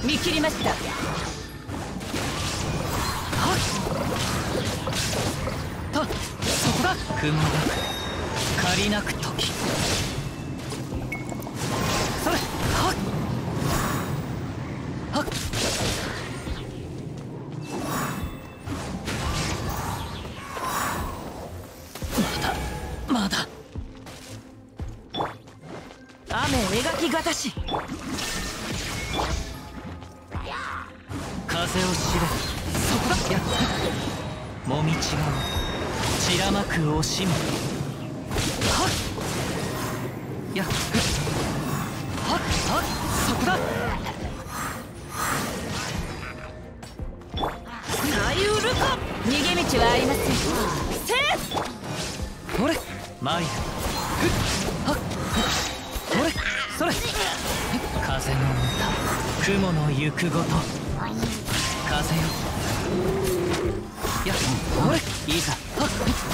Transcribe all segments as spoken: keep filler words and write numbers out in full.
見切りました。はっとそこだ。雲が借りなく時。それはっはっまだ雨描きがたし。風を知れ。そこだ。やっもみちが散らまく惜しみ。はっやっはっはっそこだ。さゆるか。逃げ道はありません。せーほれ参る。はっほれそれ。風の歌雲の行くごと。風よやっほれいざ。はっはっ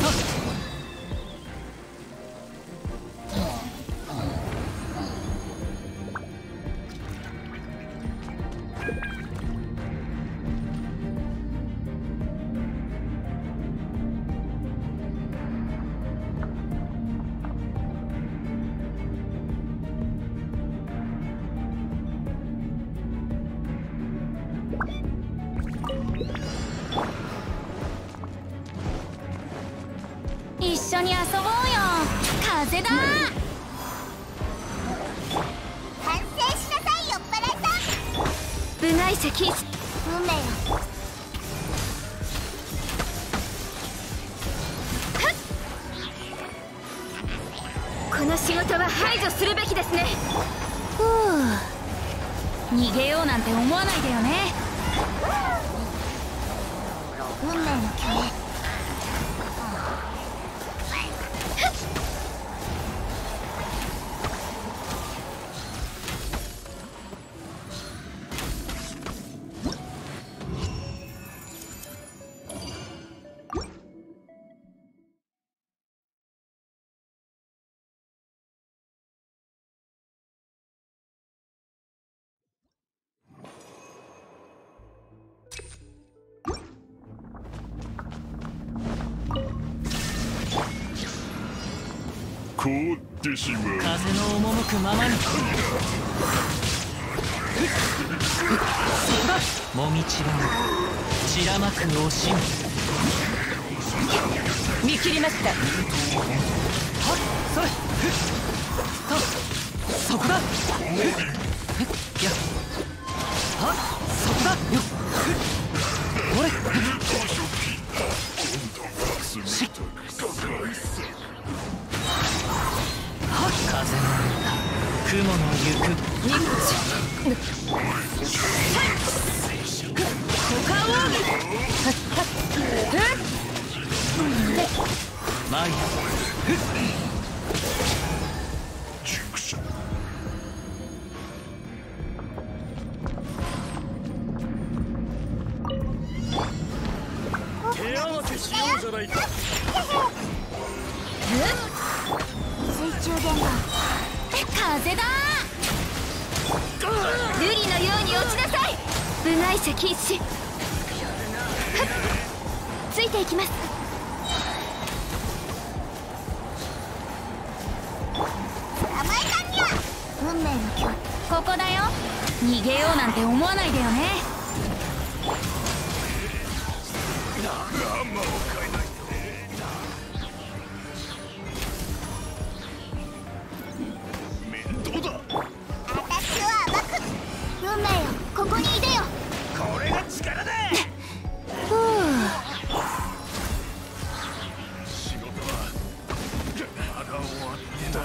一緒に遊ぼうよ。風だ。 反省しなさい、酔っ払いさん。 部外石運命よ。この仕事は排除するべきですね。ふう逃げようなんて思わないでよね。運命の巨栄。 凍ってしまう。 風の赴くままに。もみちが散らまく惜しみ。見切りました。はっそれとそこだ。やはっそこだよ。ほれしっ風の歌雲の行くにっち股間を前手合わせしようじゃないか。 水中電波。風だ。瑠璃のように落ちなさい。部外石一死。ついていきます。 捕まえたんにゃ。 運命の今日ここだよ。逃げようなんて思わないでよね。 ここにいでよ。 これが力だ。 ふう仕事はまだ終わってない。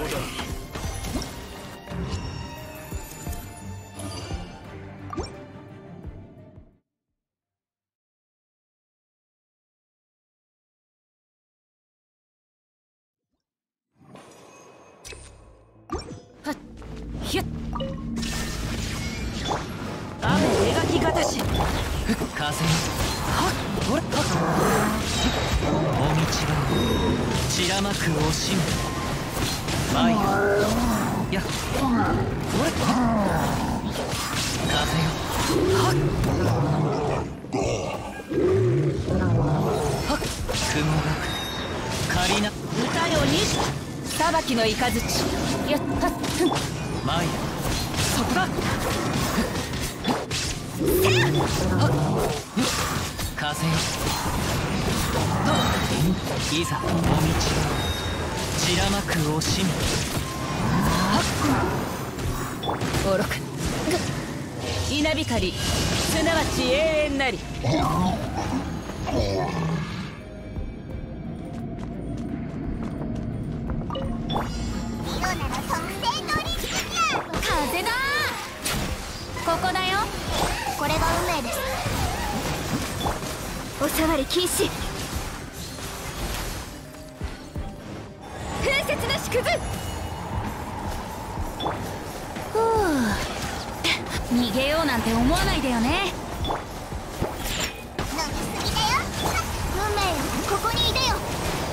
はっひゅっ雨描きがたし。風はっほれはっもみちが散らまく惜しみ。前よやほれはっ風よ雲が仮な歌よに裁きの雷やっはっふんマイヤそこだ風よいざお道散らまく惜しみ愚か稲光すなわち永遠なり風だ。ここだよ。これが運命です。おさわり禁止。風雪の縮図。ふう逃げようなんて思わないでよね。 飲みすぎだよ。運命ここにいでよ。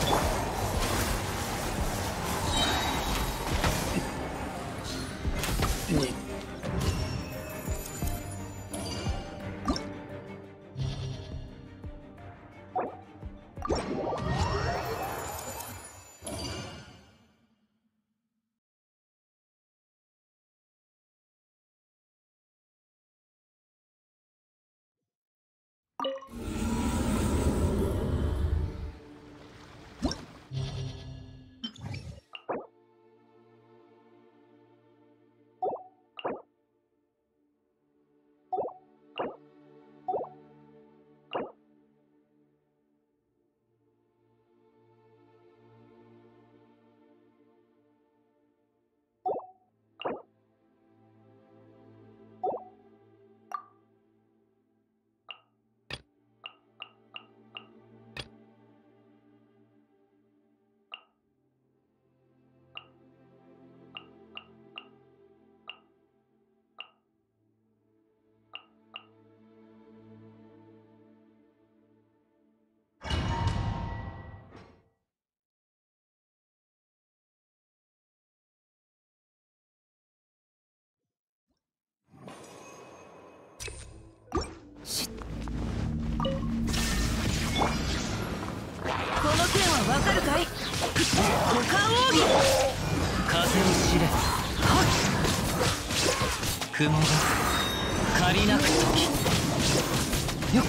わかるかい？五感奥義風を知れはっ雲が借りなく時よっ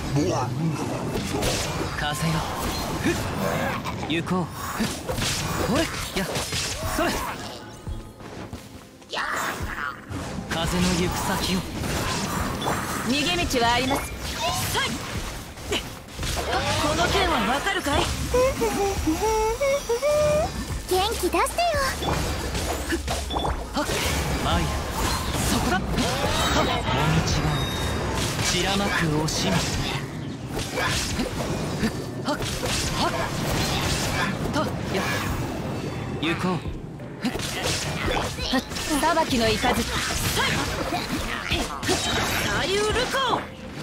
風よふっ行こうふっほれやそれ風の行く先を逃げ道はあります。はいこの剣はわかるかい？ 元気出してよ。 はっマイヤそこだはっもみちが散らまく惜しみはっはっとや行こうはっ裁きの雷左右ルコ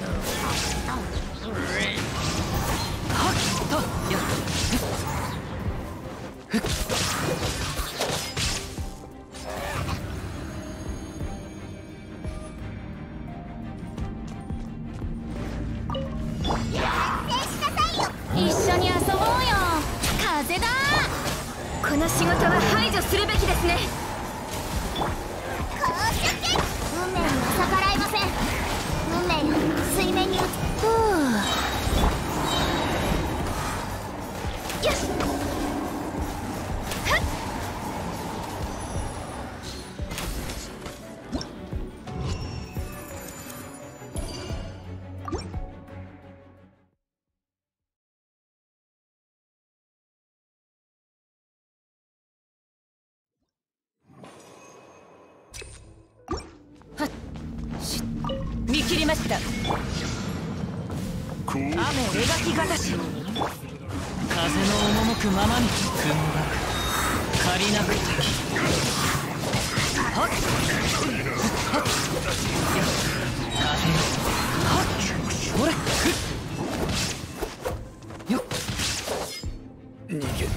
はっとや一緒に遊ぼうよ。風だ。この仕事は排除するべきですね。 こうしけ運命には逆らえません。運命よ水面に落ちふうよしはっ見切りました。雨描きがたし風の赴くままに雲が借りなく時はっはっや風よはっほれふっよっ逃げ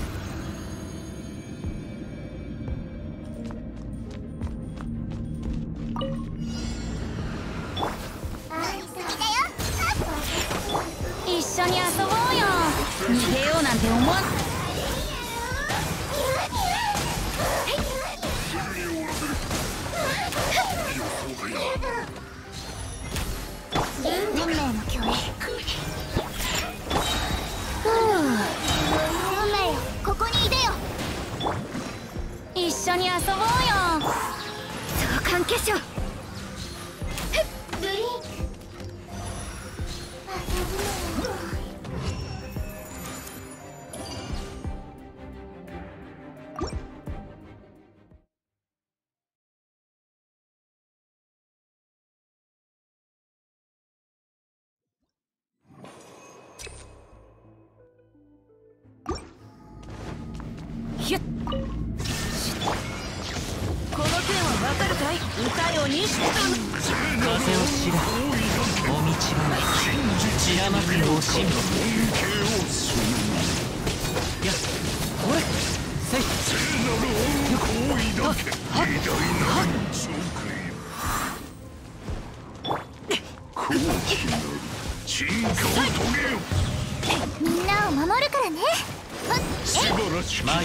飲みすぎだよ。 緒に遊ぼうよ。逃げようなんて思わん。 運命の共鳴。運命よ、ここにいでよ。 一緒に遊ぼうよ。召喚化粧。 ブリンク。 ひゅっ。この件はわかるかい？歌よにしてたの。風を知らお道が散らまくのおしんぼ。やっこれせい聖なる恩行為だけ偉大なる情景よ。高貴なる進化を遂げよ。 みんなを守るからね。 素晴らしき信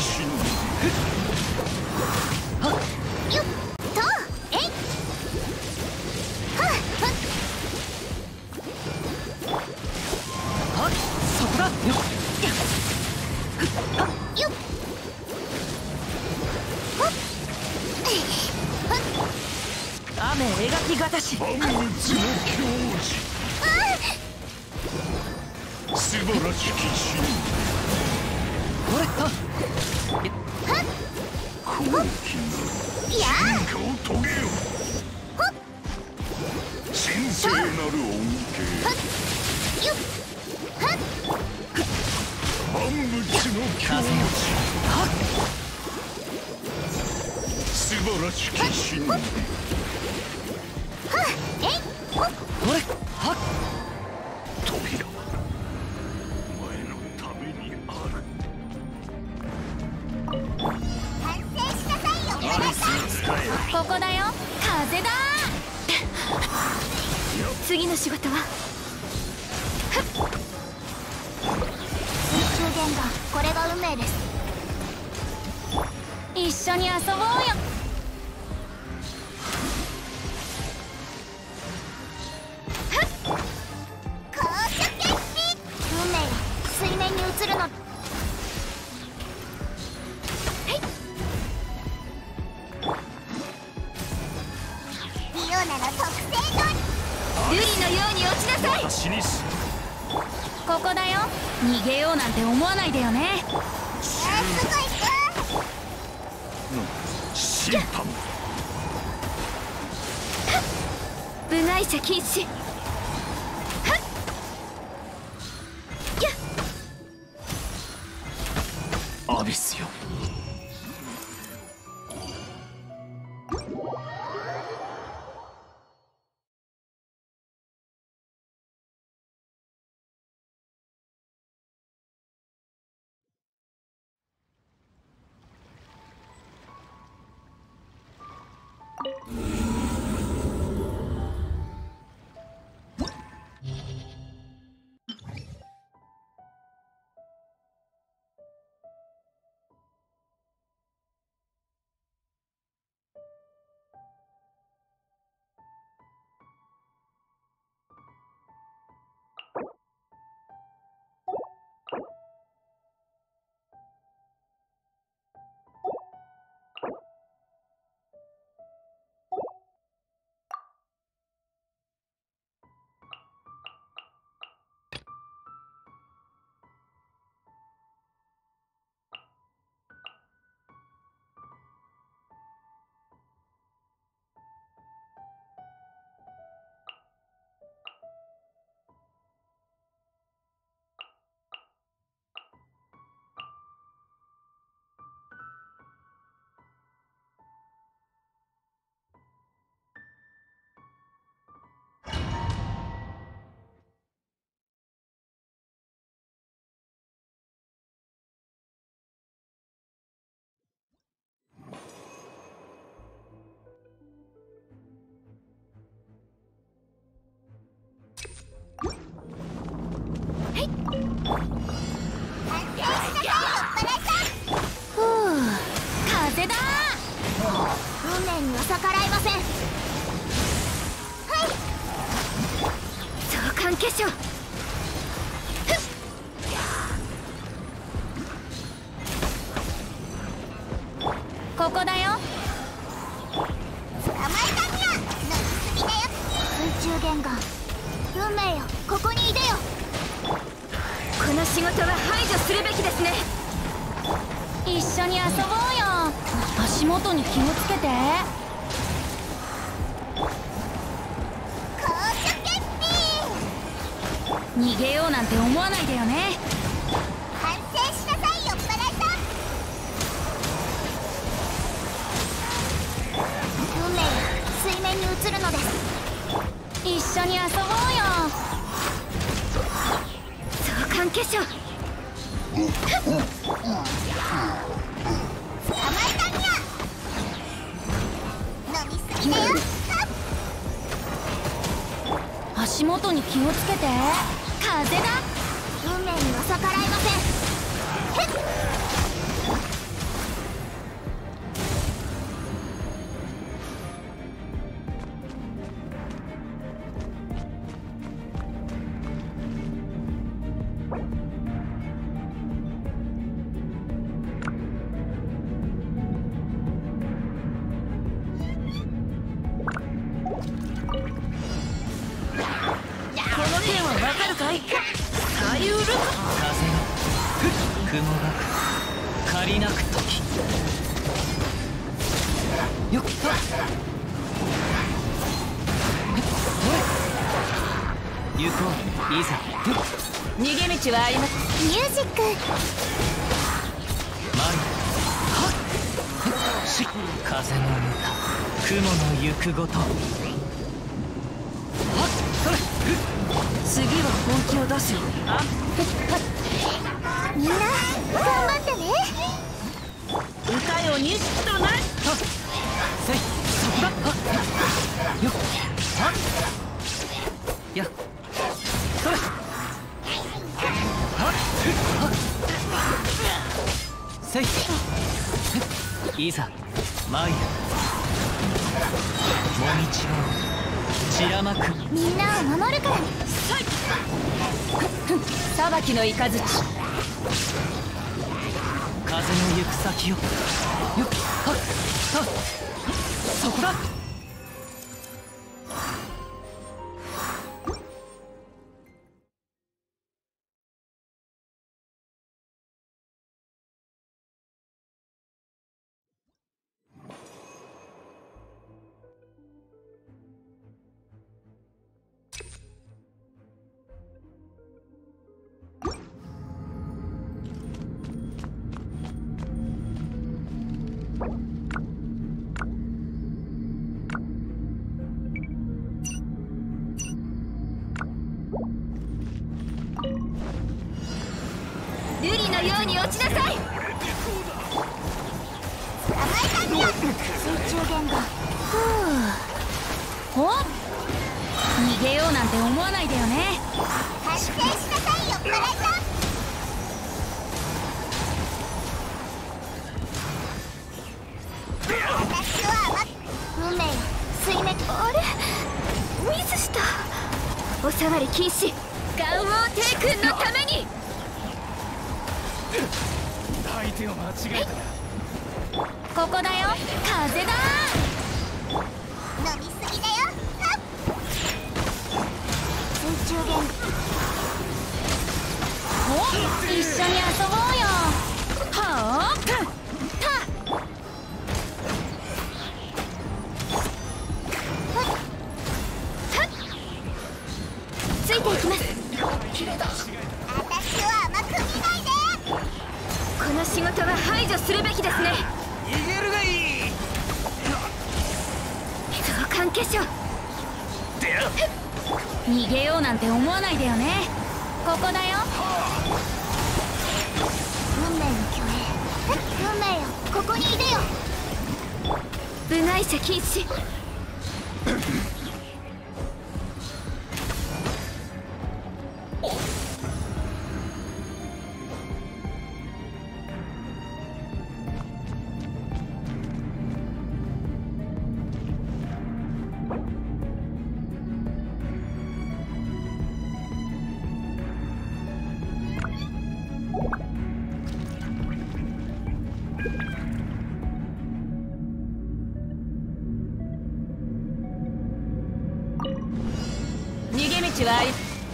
よっとえいはっはっそこだよよっほっはっ雨描きがたし万物の教示素晴らしき信これだ高貴なる進化を遂げよ。神聖なる恩恵よっはっ万物の教風よはっ素晴らしき信はっえいほっこれはっ扉はお前のためにある。 完成しなさいよ、あなた。 ここだよ。風だ。 次の仕事は水中言語、これが運命です。 一緒に遊ぼうよ。 高所決死。運命よ、水面に映るの。リオナの特製の瑠璃のように落ちなさい。 私にすここだよ。逃げようなんて思わないでよね。 あすごいく審判部外者禁止。 アビスよ。 ふう、風だ。 運命には逆らえません。はい召喚結晶。ここだよ。 捕まえたにゃ。乗りすぎだよ。水中言語。運命よ、ここにいでよ。 この仕事は排除するべきですね。 一緒に遊ぼうよ。足元に気をつけて。 高所決逃げようなんて思わないでよね。 反省しなさいよ、バラさん。運命よ、水面に映るのです。 一緒に遊ぼうよ。召喚結晶。 捕まえたにゃ。飲みすぎだよ。 足元に気をつけて。風だ。 運命には逆らえません。へっ。 この件はわかるかい？サイウル。風が雲が借りなく時よっと行こう。いざ逃げ道はあります。 ミュージック。 前はっし風の歌雲の行くごと。 次は本気を出すよ。 みんな頑張ってね。 歌よ錦とな。 せいそこだ。よっはっやっそれはっせいいざ参る。もみちを散らまく。 みんなを守るからね。 裁きの雷。 風の行く先をよっはっはっそこだ。 瑠璃のように落ちなさい。 捕まえたにゃ。水中言語。 ふう。お、逃げようなんて思わないでよね。 反省しなさいよ、バラさん。私は運命よ、水面。 あれ、ミスした。おさわり禁止。ガンウォー帝君のために。 相手を間違えた。 ここだよ。風だ。 飲みすぎだよ。はっ。水中言語。 お、一緒に遊ぼうよ。はあ、たついていきます。 私は甘く見ないで。 この仕事は排除するべきですね。 逃げるがいい。 召喚結晶。逃げようなんて思わないでよね。ここだよ。 運命の虚栄。運命よ、ここにいでよ。 部外者禁止。 逃げ道はあり。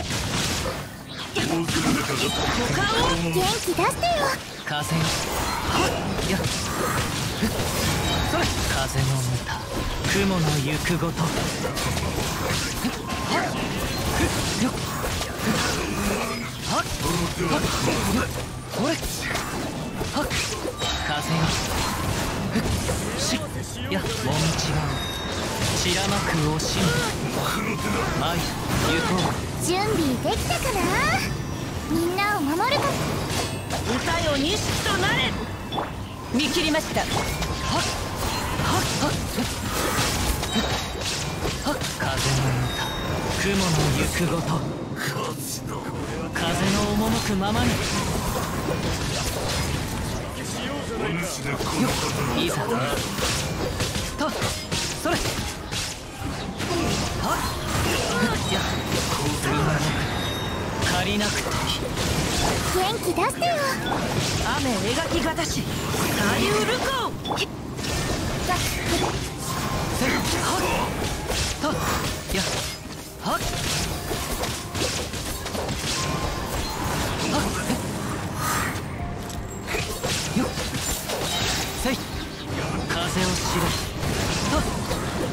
元気出してよ。 風よやそれ風のむた雲の行くごとよっはっほれはっ風よしやもみちがお散らまく惜しむ参る行こう。 準備できたかな。みんなを守るか。 歌よ錦となれ。見切りました。はっはっはっはっ風のむた雲の行くごと風の赴くままによっいざとそれはっや借りなくていい。 元気出してよ。 雨描きがたしサリュールコー。 せっはっとやはっはっよっせい風をしろとっ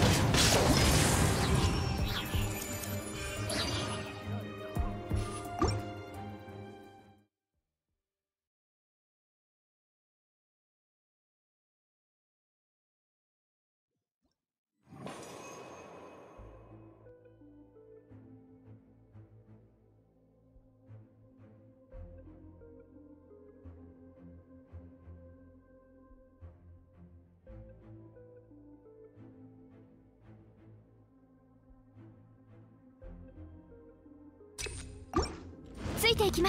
ついていきます。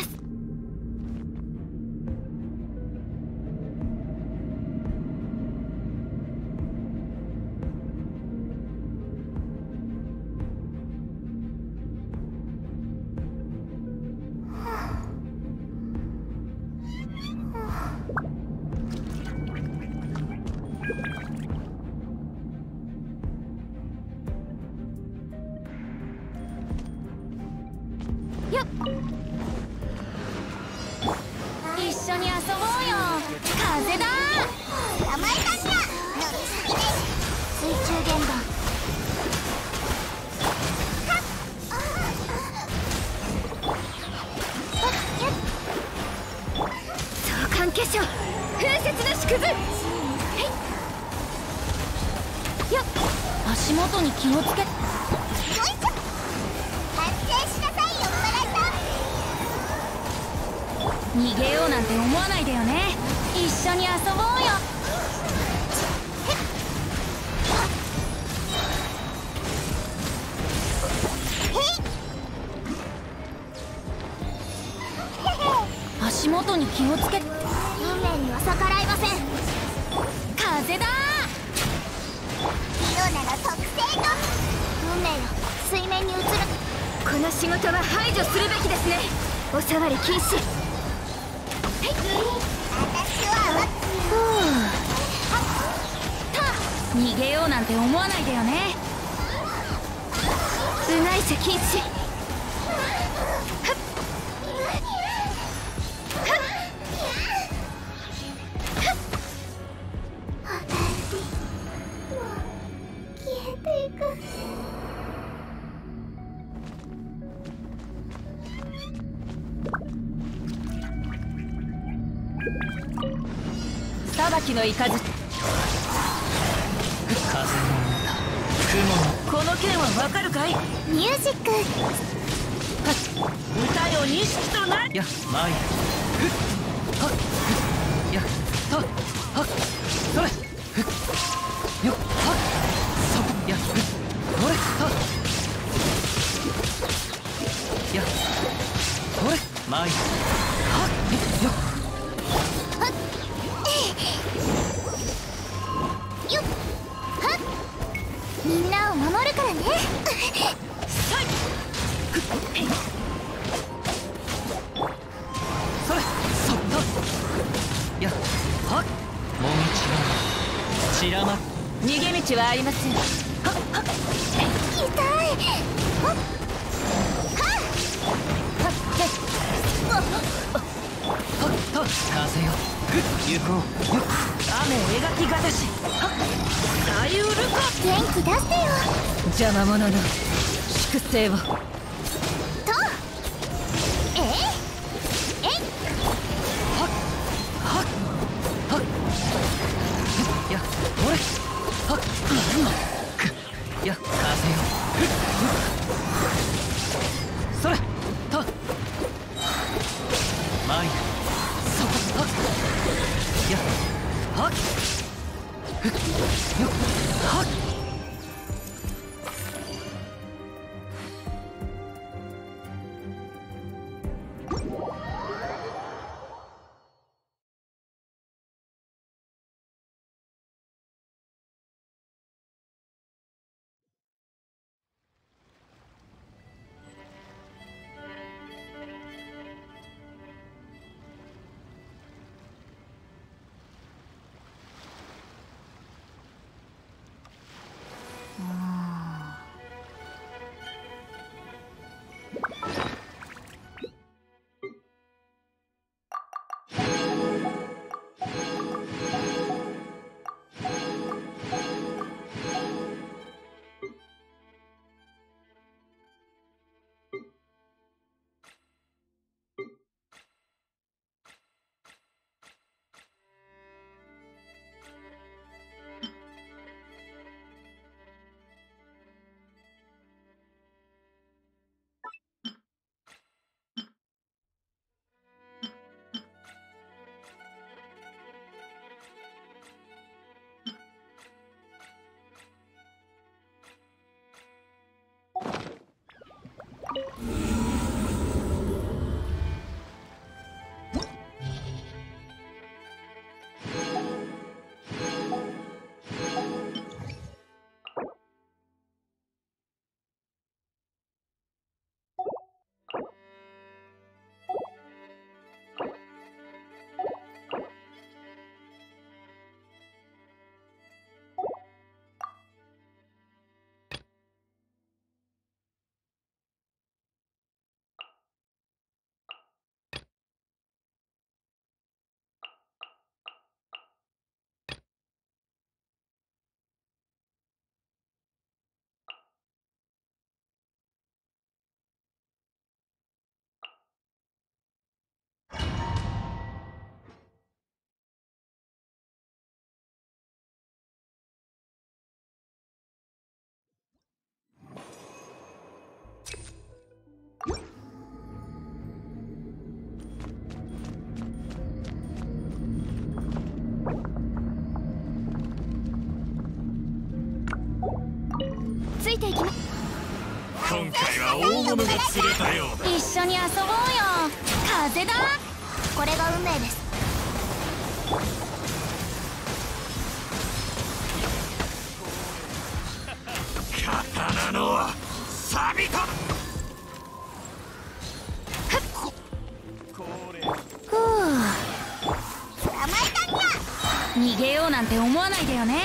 よっ一緒に遊ぼうよ。風だ。甘えたんだ。乗りすぎです。水中弦弾。相関結晶風雪の縮図。よっ足元に気をつけ。よいしょ。反省しなさいよ、バラさん。 逃げようなんて思わないでよね。一緒に遊ぼうよ。足元に気をつけ。 運命には逆らいません。 風だ。 リオナの特性と運命よ、水面に映る。 この仕事は排除するべきですね。お触り禁止。 私は逃げようなんて思わないでよね。うがいせ禁止。 消えていく。 裁きの雷。風の歌雲この剣はわかるかい。 ミュージック。 歌よ錦とな。 や参るふっはっふっやとはっそれふっよっはっそやふっこれとやこれ参るはっよっよっはっ。みんなを守るからね。 それそっとやはっもみちが散らま逃げ道はありません。はっはっ痛い。はっ行こう。雨を描きがたし。さゆるか。 元気出せよ。 邪魔者の粛清を。 とえいえいはっはっはっやほれはっくや風よそれと前そこはっやはっふっよはっついていきま。 今回は大物が釣れたようだ。 一緒に遊ぼうよ。風だ。 これが運命です。 刀の錆びとふう、 捕まえたにゃ。 逃げようなんて思わないでよね。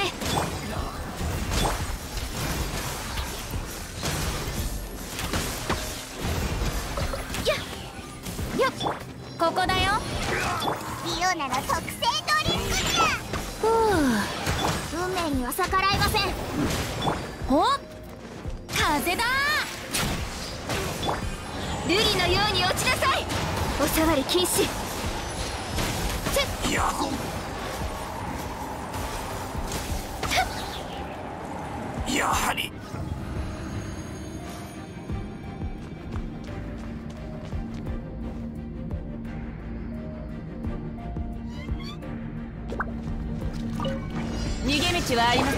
ここだよ。 リオナの特製ドリンクじゃ。 ふう、 運命には逆らえません。 お、風だ。瑠璃のように落ちなさい。お触り禁止。 ややはり逃げ道はあります。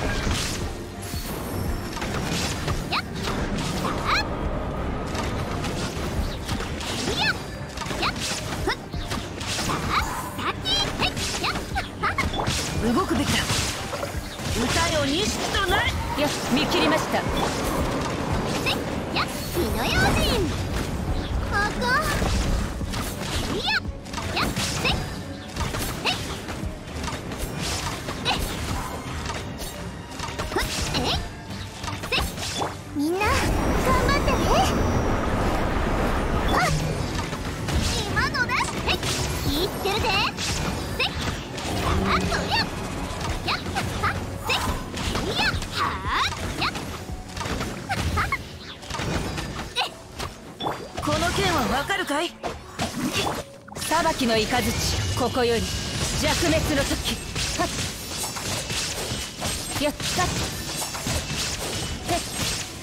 動くべきだ。歌よ錦となれ。よし、見切りました。 や火の用心。ここいややせええ件はわかるかい？裁きの雷、ここより弱滅の時。はっやったっへっ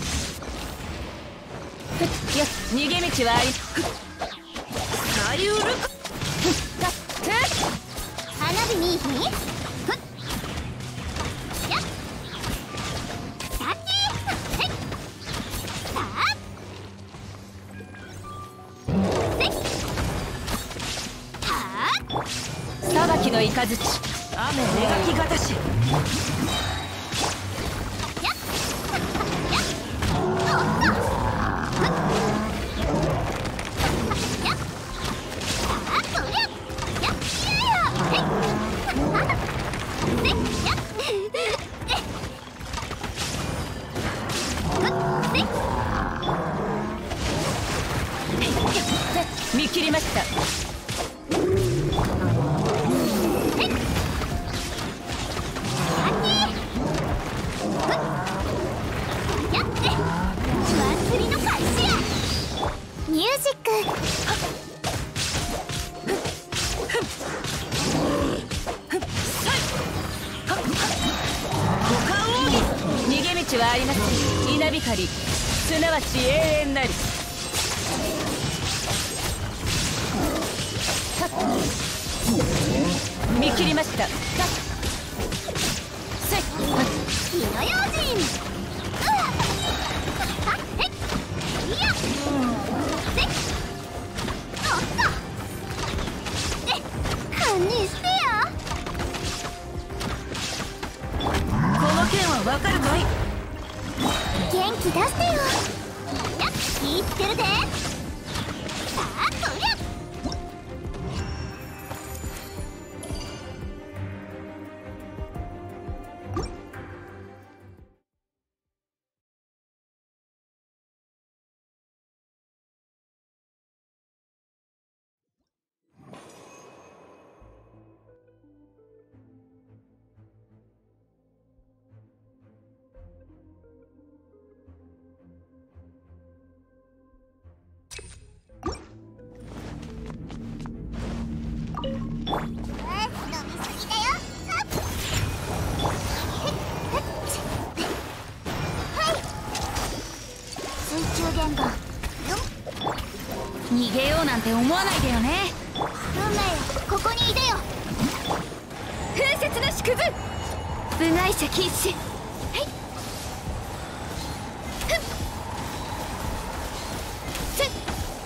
ふっやっ逃げ道はありふっさゆるかふっだって花火にいい日ふっやっさきへっさあせっはあ裁きの雷、雨描きがたし。 やっやっおっとふっやっさあこりゃやっいやへっせっやっえっふっせっ見切りました。 やって祭りの開始やミュージック五感奥義逃げ道はありません。稲光すなわち永遠なり。見切りました。せっ火の用心うわはっへっいやせっおっとえ堪忍してやこの件はわかるかい？ 元気出してよやっ気ぃつけるでさあこりゃ飲みすぎだよはい水中玄関逃げようなんて思わないでよね。 運命よここにいでよ風雪の縮図部外者禁止。はいふっせっ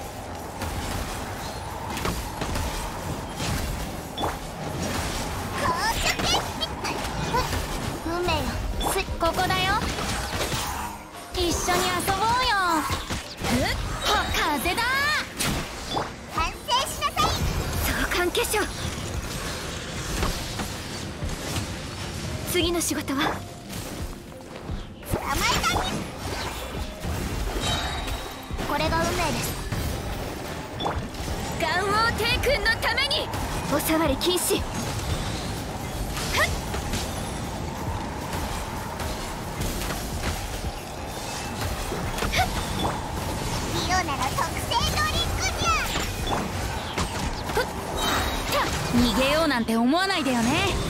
公爵運命よすここだよ。一緒に遊ぼうよ。ふっほ風だ。 反省しなさい相関化粧。次の仕事は捕まえたにこれが運命です元王帝君のためにおさわり禁止。はっリオなら特製ドリンクじゃふった逃げようなんて思わないでよね。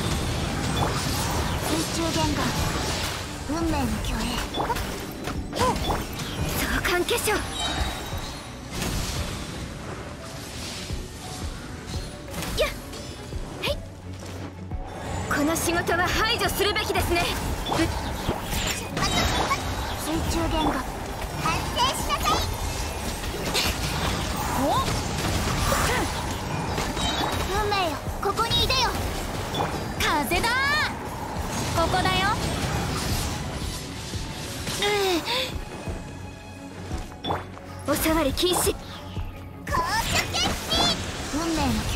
水中玄関運命の虚栄相関化粧。やっはいこの仕事は排除するべきですね。 出発出発水中玄関反省しなさいお運命よここにいでよ風だ。ここだよ。おさわり禁止。 公爵決心運命の虚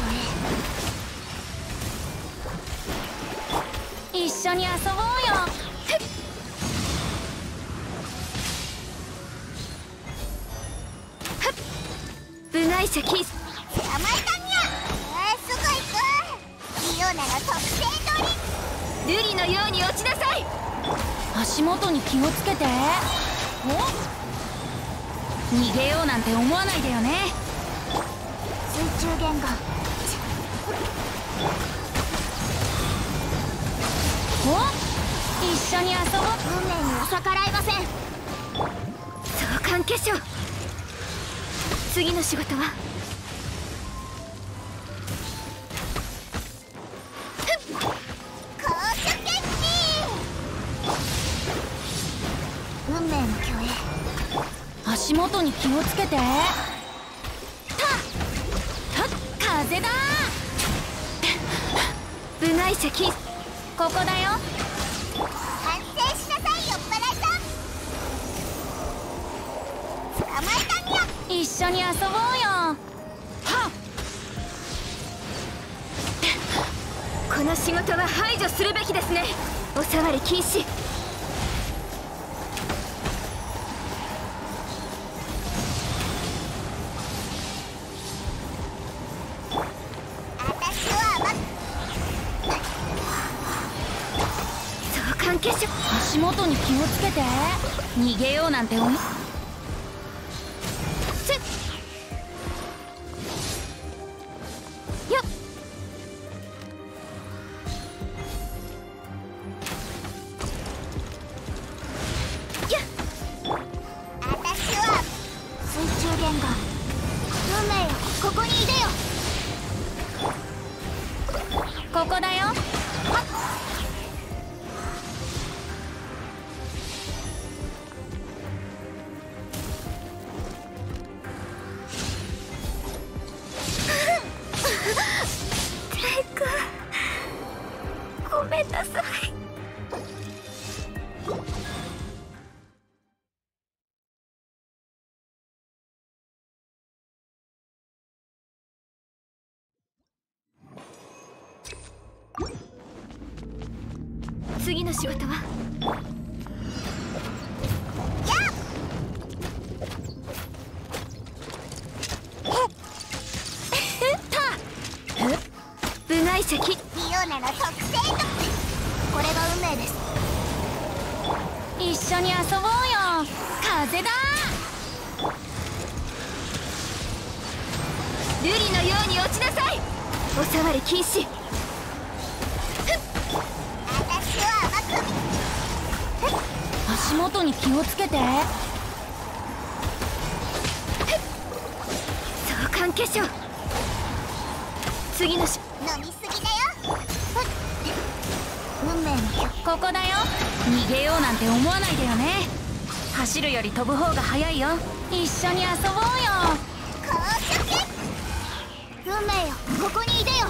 栄一緒に遊ぼうよ。ふっはっ部外者禁止。 捕まえたにゃえー、すぐ行くリオなら特製ドリンク瑠璃のように落ちなさい。足元に気をつけて。お逃げようなんて思わないでよね。 水中言語。 お、一緒に遊ぼう。 運命には逆らえません。 相関化粧。次の仕事は運命の虚栄。 足元に気をつけて。たた風だ。部外者キー、ここだよ。 反省しなさい、酔っ払いさん。捕まえたんや。 一緒に遊ぼうよ。はっ、この仕事は排除するべきですね。お触り禁止。 私は甘く相関化粧。足元に気をつけて。逃げようなんて思う。せっよっ。やっ。 私は水中言語。運命よ、ここにいでよ。 ここだよ。てか、ごめんなさい。次の仕事は部外者キ。 リオナの特性と。これが運命です。 一緒に遊ぼうよ。風だ。瑠璃のように落ちなさい。お触り禁止。 私は甘く見。 足元に気をつけて。相関化粧。次のし飲みすぎだよ。運命の虚。 ここだよ。逃げようなんて思わないでよね。走るより飛ぶ方が早いよ。一緒に遊ぼうよ。 公職。運命よ、ここにいでよ。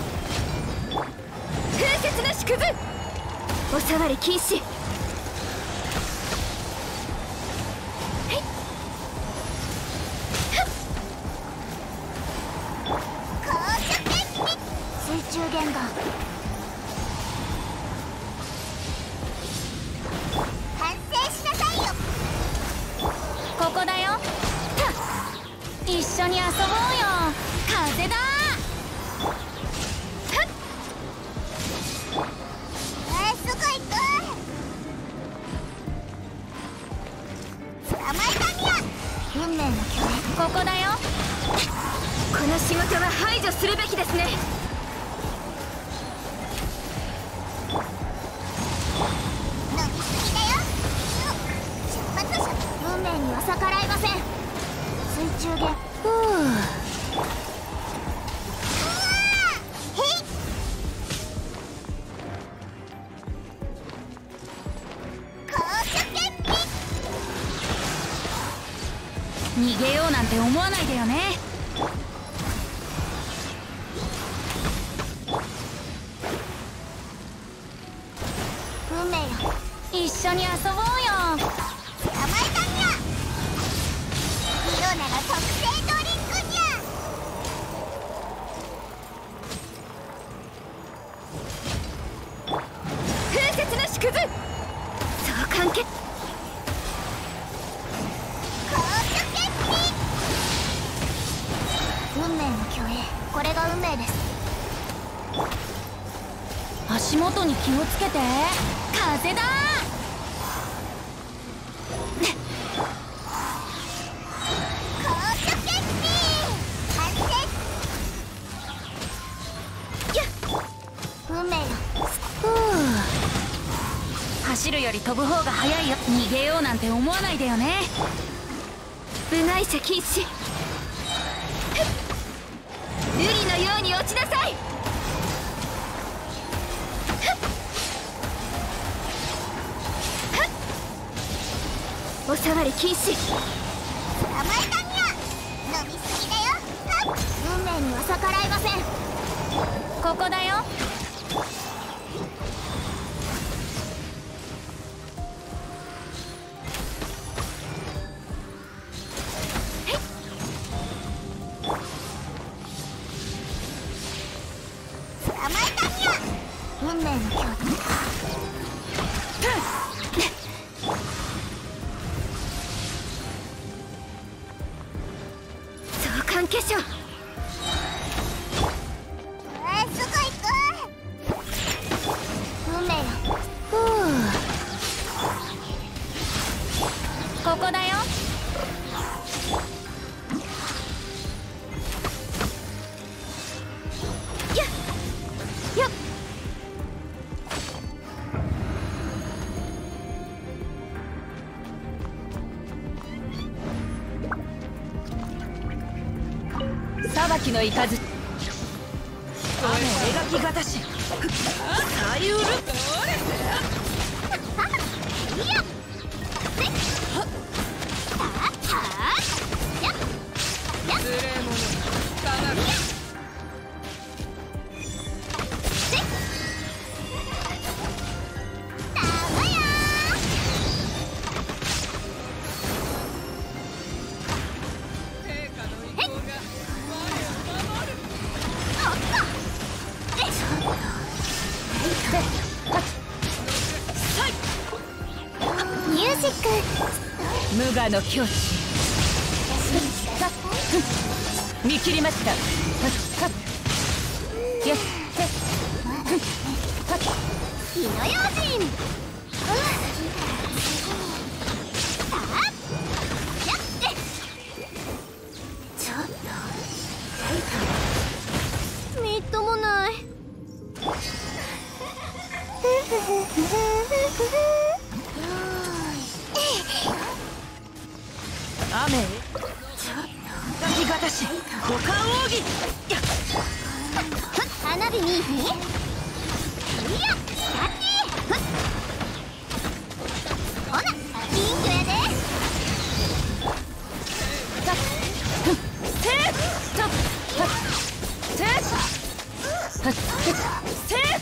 風雪の縮図。お触り禁止。 水中言語。反省しなさいよ。 ここだよ。一緒に遊ぼうよ。風だ。 えー、すごいく。捕まえたんや。運命の虚栄。 ここだよ。この仕事は排除するべきですね。 飲みすぎだよ。出発者。運命には逆らえません。水中言。 ふう。 へい。公職。 逃げようなんて思わないでよね。 運命よ、 一緒に遊ぼうよ。 捕まえたんや。リオナの特製ドリンクにゃ。 風雪の縮図。相関係。 公職。運命の虚栄。これが運命です。 足元に気をつけて。風だ。 走るより飛ぶ方が早いよ。逃げようなんて思わないでよね。部外者禁止。瑠璃のように落ちなさい。おさわり禁止。 捕まえたにゃ。飲みすぎだよ。運命には逆らいません。 ここだよ。 捕まえたにゃ。運命の強打。 相関化粧。 えー、すぐ行く。運命よ。 ふう。ここだよ。やっやっ。裁きの雷。雨描きがたし。さゆる。 ミュージック。 無我の境地。見切りました。やっ火の用心。ちょっとみっともない。 雨描きがたし。股間奥義。 花火見いひん。いや、キャッチ。ほな、ピンクやで。 せーとせーせー。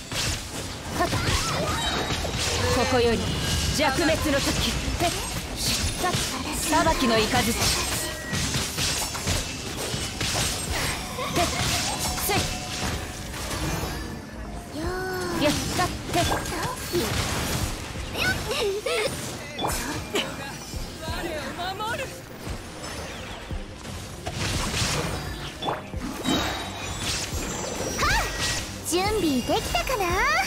ここより弱滅の時。裁きの雷。やったって準備できたかな。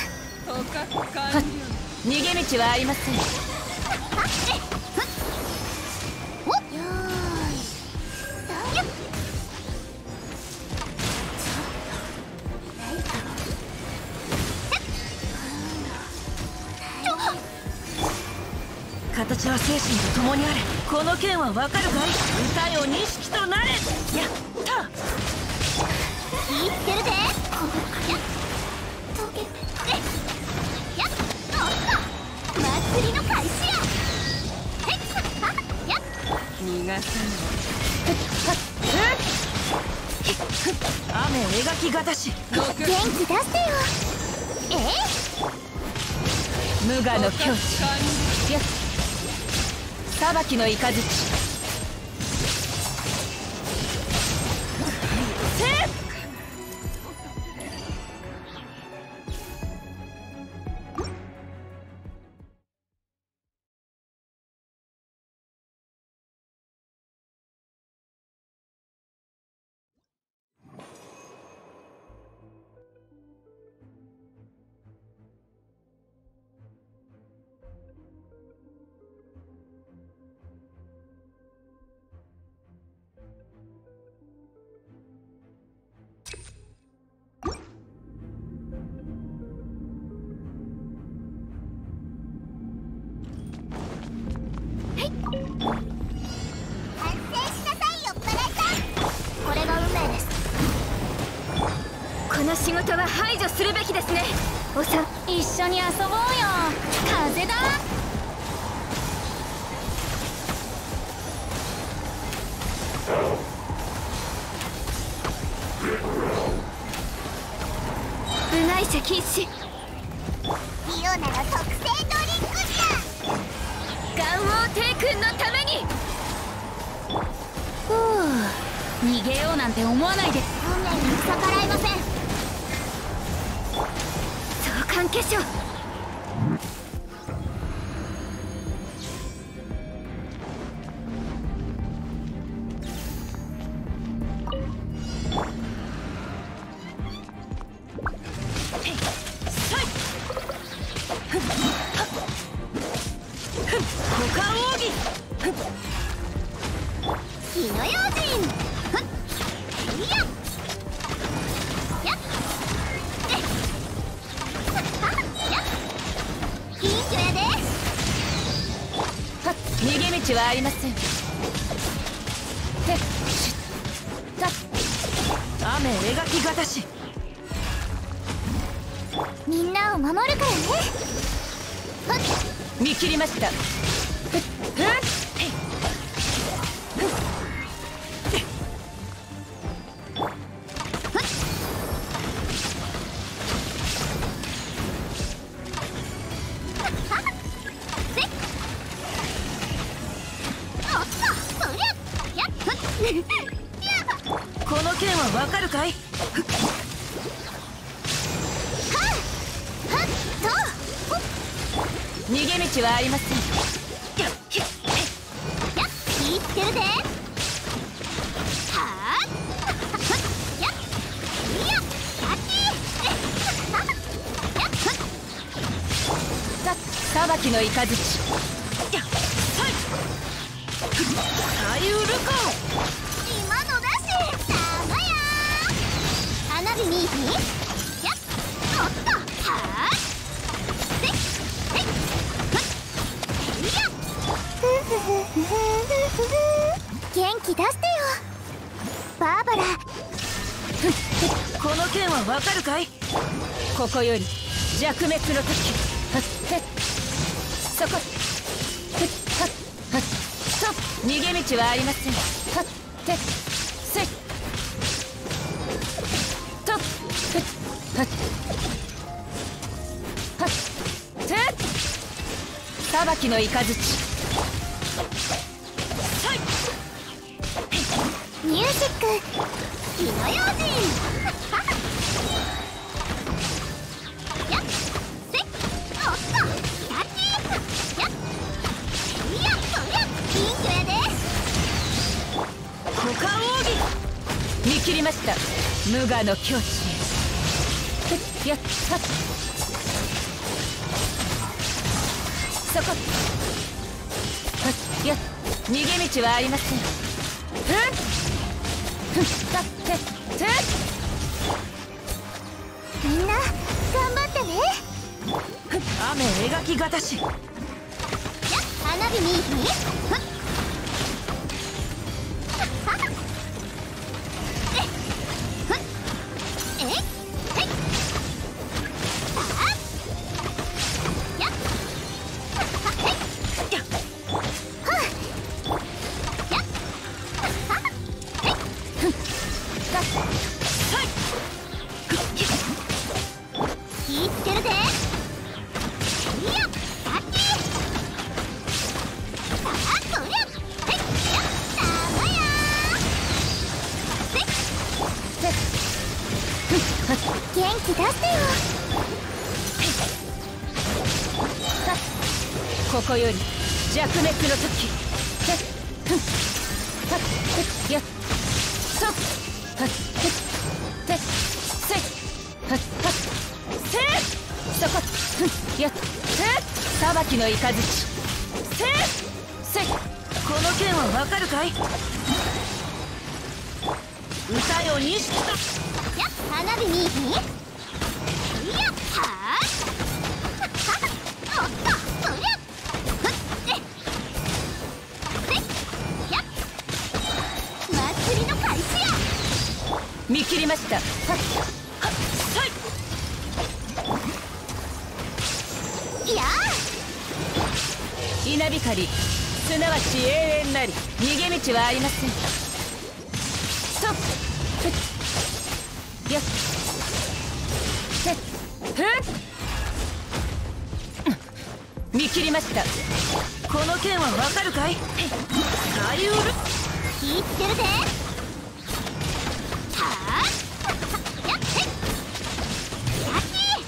逃げ道はありません。 おっ、よーいよっ。 形は精神と共にあれ。この剣はわかるかい。歌よ錦となれ。やった言ってるで。やっとけやっおっと祭りの開始や。へっはっやっ逃がさない。雨描きがたし。 元気出してよ。え無我の境地。やっ裁きの雷。せーの仕事は排除するべきですね。おさ一緒に遊ぼうよ。風だ。 部外者禁止。 イオなら特製ドリンクだ。 ガンオー帝君のために。 ふう、 逃げようなんて思わないで。 運命に逆らえません。 相関化粧。 火の用心。いややっえやっ近所やで。 はっ、逃げ道はありません。てっシュッたっ、雨描きがたし。 みんなを守るからね。はっ見切りました。ふっふっこの剣はわかるかい？逃げ道はありません。やっひっやっ聞いてるで。はあやっいやキャッチやっさ裁きの雷。やっはいサイウルコ今のだし。たまや花火見いひん。やっおっとはあせっせっふっいやふふふふふふ元気出してよバーバラ。 この剣はわかるかい？ここより弱滅の時。はっへっそこふっはっはっと逃げ道はありません。はっへっせいとふっはっはってっ裁きの雷。はいミュージック火の用心。やっせっおっとキャッチやっいやそりゃ近所やで。 股間奥義見切りました。無我の境地へ。ふっやっはっそこはっやっ逃げ道はありません。ふっふっだっててっみんな頑張ってね。 ふっ雨描きがたし。 やっ花火見いひん。ふっえっふっえっへいさあやっへいやっはっやっへいだはいふっやっ聞いてるで。いやキャッチさあそりゃへいやったまやせってっふっはっ元気出してよさここより弱滅の時。てっふっはっふっやっそっはっふってっせいはっはっせいそこふっやってっ裁きの雷。せいせいこの剣はわかるかい？歌よ錦とやっ花火見いひん。いやはあおっとそりゃふっえせっやっ祭りの開始や。 見切りました。はっはっや稲光すなわち永遠なり逃げ道はありません。ストップ。よっせっふっ見切りました。この剣はわかるかい？サイウル聞いてるぜ。はあやっへっやっ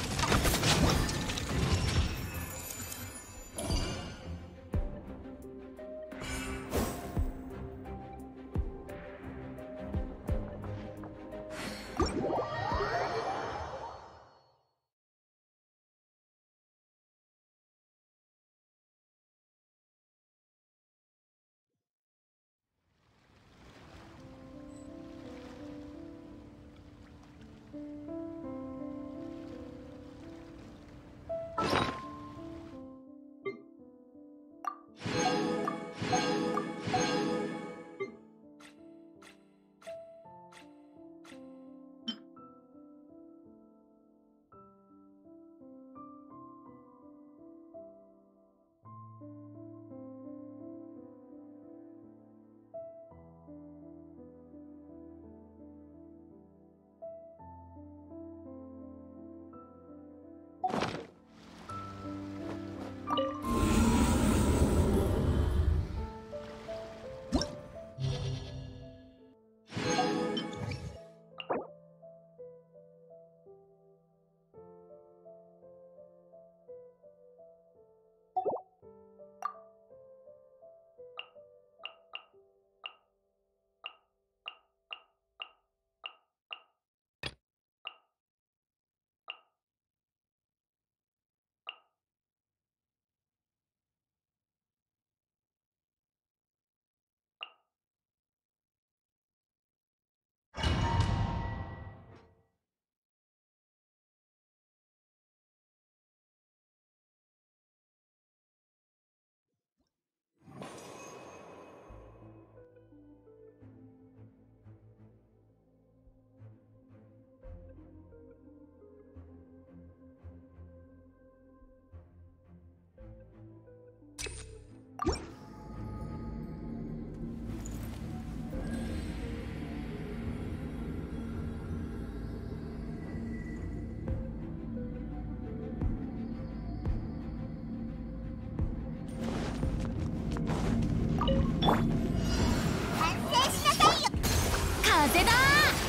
風だ。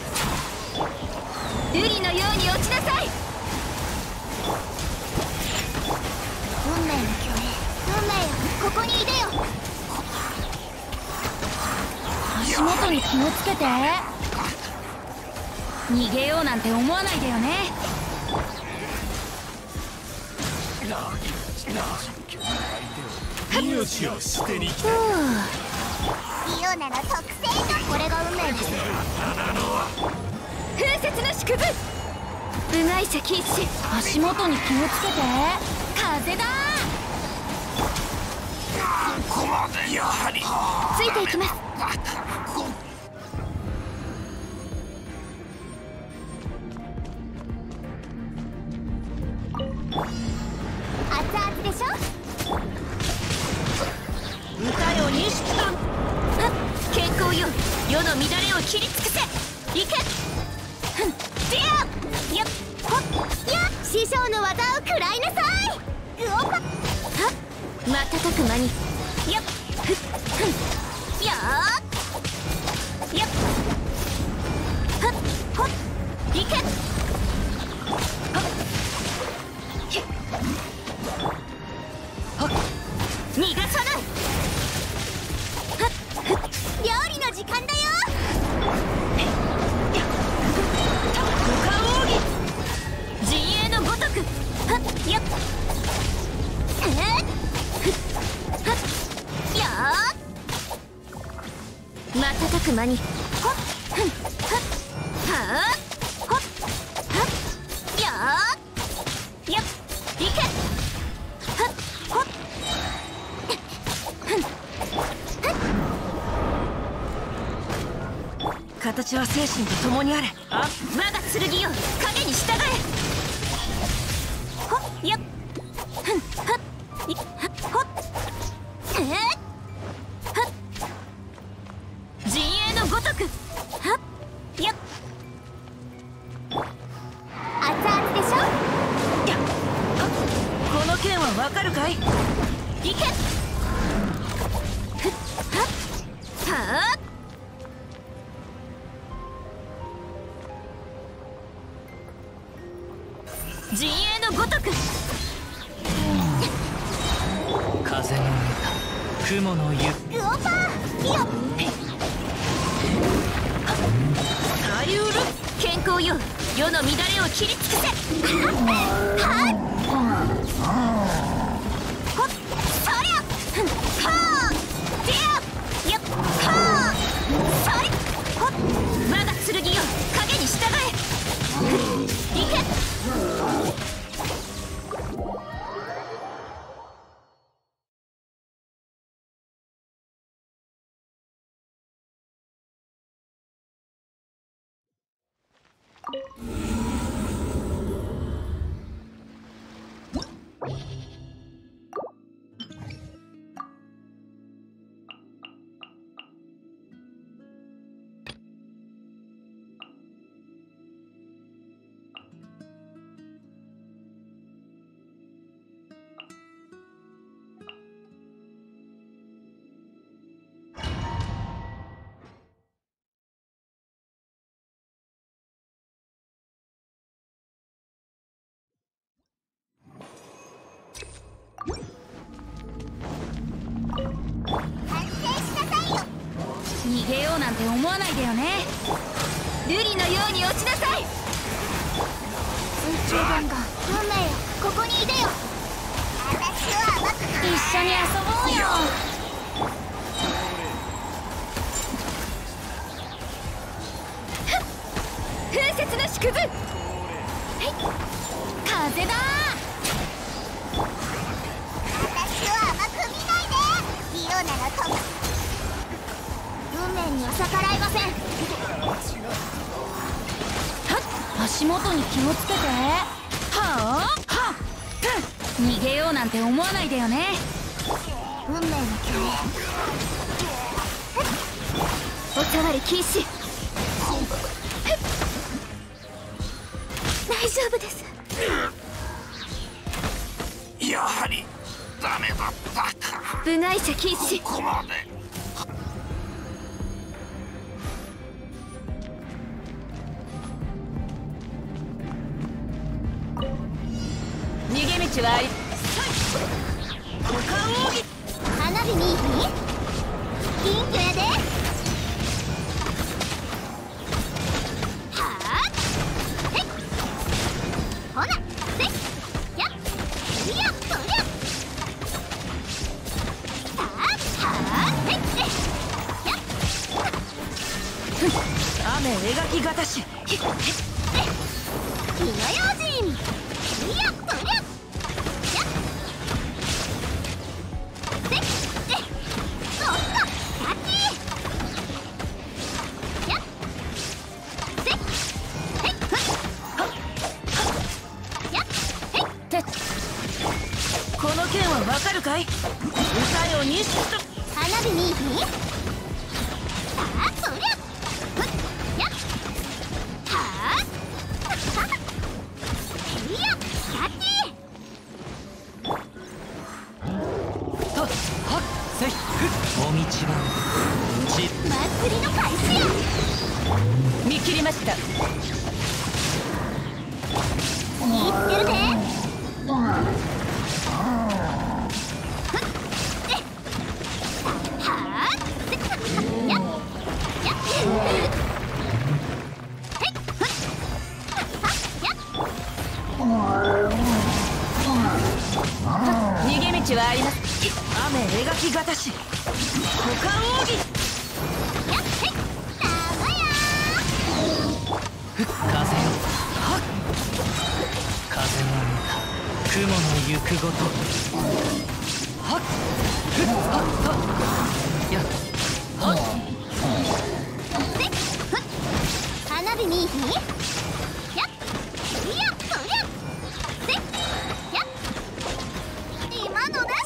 瑠璃のように落ちなさい。運命の巨栄、運命よ、ここにいでよ。足元に気をつけて。逃げようなんて思わないでよね。 命を捨てに来た。 イオナの特性がこれが運命です。風雪の祝福、部外者禁止。足元に気をつけて。風だ。 ここまでやはりついていきます。熱々でしょ。 歌よ錦さん。 健康よ、世の乱れを切り尽くせ。いけ。ふん、ディアやっほっや師匠の技を食らいなさい。うおっはっ瞬く間にやっふっふんやーやっはっほっいけ。はっひっはっ逃がさない。はっふっ料理の時間だよ。 五感奥義陣営のごとく。はっやっえっふっはっやー瞬く間にほっふんはっはーほっはっやーやっいけ。はっほっふん形は精神と共にあれ。 あ、我が剣よ、影に従え。ほっやっふんは陣営のごとく。 風の歌、雲の雪。 グオパーよっありうる健康よ、世の乱れを切り尽くせ。はっほっそりゃふんはーでやよっはーそれほっ我が剣よ、影に従え。ふんいけ。逃げようなんて思わないでよね。瑠璃のように落ちなさい。 宇宙ガンガン運命よ、ここにいでよ。私は甘く一緒に遊ぼうよ。風雪の縮図。はい、風だ。 私は甘く見ないで。リオナの友、運命には逆らえません。 はっ、足元に気をつけて。はあはっ、ふん逃げようなんて思わないでよね。 運命の共演、 おさわり禁止。 大丈夫です。 やはりダメだったか。 部外者禁止。 ここまで。 逃げ道はあり。股間奥義。 花火に金魚やで。はあへっほなせやっいやそりゃさあはあへっえやっ雨描きがたし。 火の用心いやそりゃやっせっえおっとキャッチやっせっへっふっはっやっへってこの件はわかるかい。歌よにしと。 花火にさあそりゃふっやっはあいやキャッチはっはっせいふっお道はち祭りの開始や。 見切りました。 言ってるで。ふっえはあせやっやっへっふっはやっ逃げ道はあります。雨描きがたし。股間奥義。 やっへっ生やふっ風よはっ風の歌、雲の行くごと。はっふっはっはっやっはっせっふっ花火にやっいやそりゃせっやっ今のなし。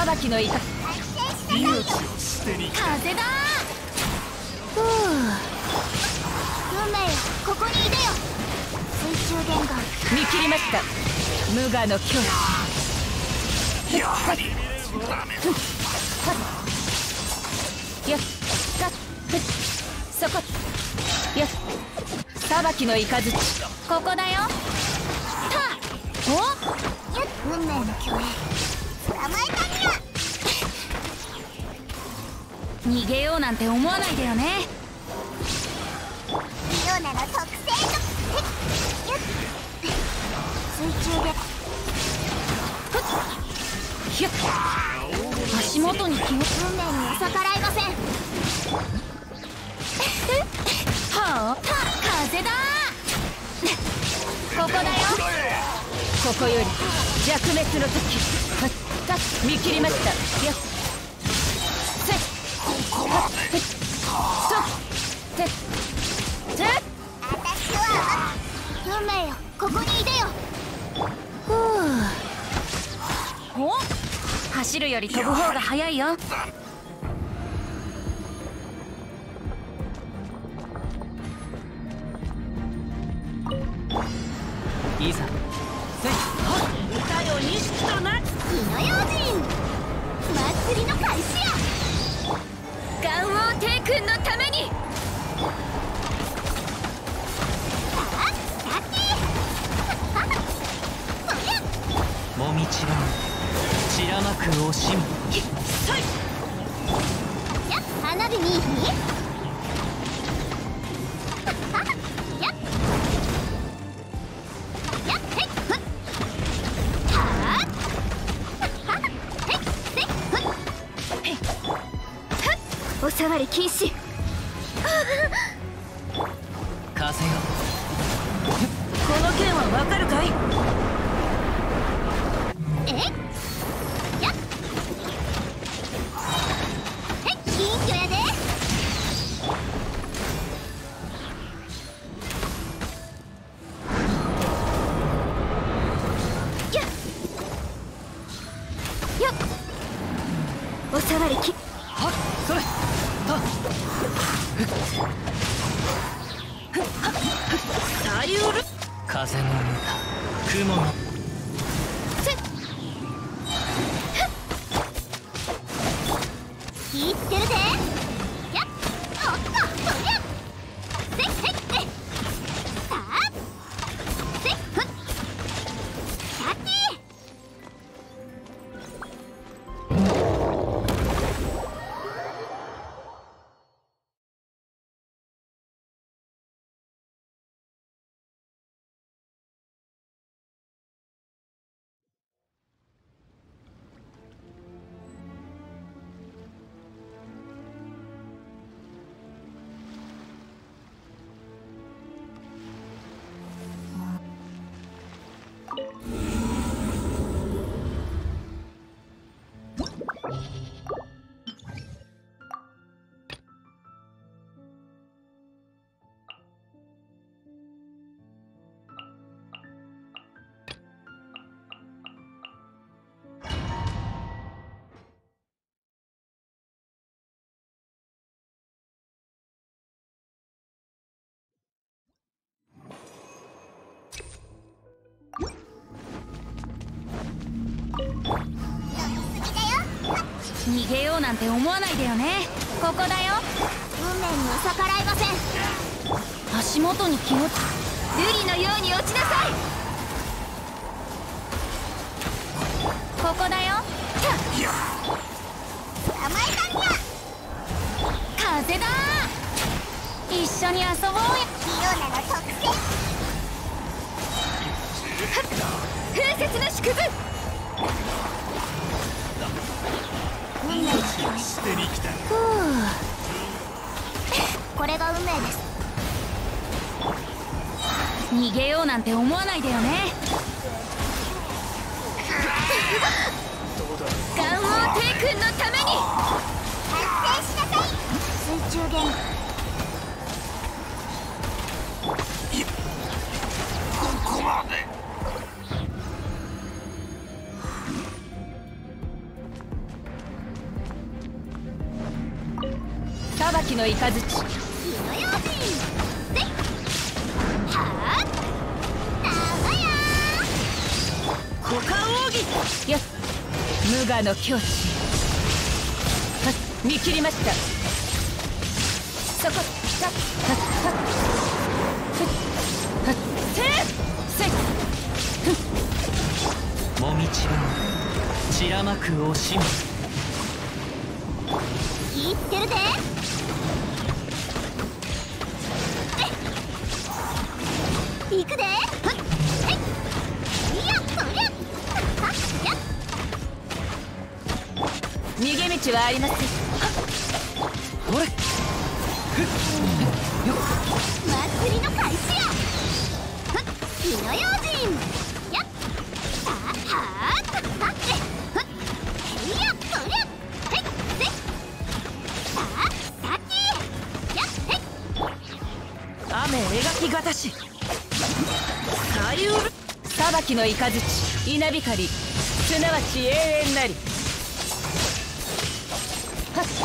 裁きのいか命を捨てに来た。 風だ。 ふう運命よ、ここにいでよ。水中伝言。 見切りました。無我の境地。 やはりダメだ。 やっかっふっそこやっ裁きの雷。 ここだよ。たおやっ運命の共栄。捕まえたにゃ。 逃げようなんて思わないでよね。 リオナの特性とやっ水中でひゅっ足元に気を。 運命に逆らいません。 はあ風だ。 ここだよ。ここより弱滅の時。はった見切りました。やっせっはっふっそってって私は運命よ、ここにいでよ。 ふうお走るより飛ぶ方が早いよ。 いざせっはっ歌よ錦とな。 火の用心祭りの開始や。 元王帝君のために。 さあさっきそりゃもみちば散らまく惜しみ。 やっ花火にやっやっへっふっはっへっせっふっへっお触り禁止。 風よこの件はわかるかい。 えやっへっ金魚やで。やっやっお触りきはっそれはっさゆる風の歌雲のせっ気いってるで。やっおっとそりゃせっへっへさあせっふっさっき逃げようなんて思わないでよね。 ここだよ。運命に逆らいません。 足元に気を。瑠璃のように落ちなさい。ここだよ。 捕まえたにゃ。 風だ。一緒に遊ぼうよ。 リオナの特性風雪の縮図。 運命捨てに来た。 ふうこれが運命です。 逃げようなんて思わないでよね。元王帝君のために。 発生しなさい。水中言語。 ここまで。 裁きの雷。 火の用心。ではあ長屋股間奥義。よっ、無我の境地。はっ、見切りました。そこ、はっはっはっはっ、せいせい。 もみちばを散らまく惜しみ。 言ってるで。行くで。ふっえいいやそりゃはっやっ逃げ道はありません。 ほれ祭りの開始や。ふっ火の用心。やっさあはあはっえふっえいやそりゃへっせさあさっきやっへっ雨描きがたし。左右裁きの雷。稲光、すなわち永遠なり。はっ、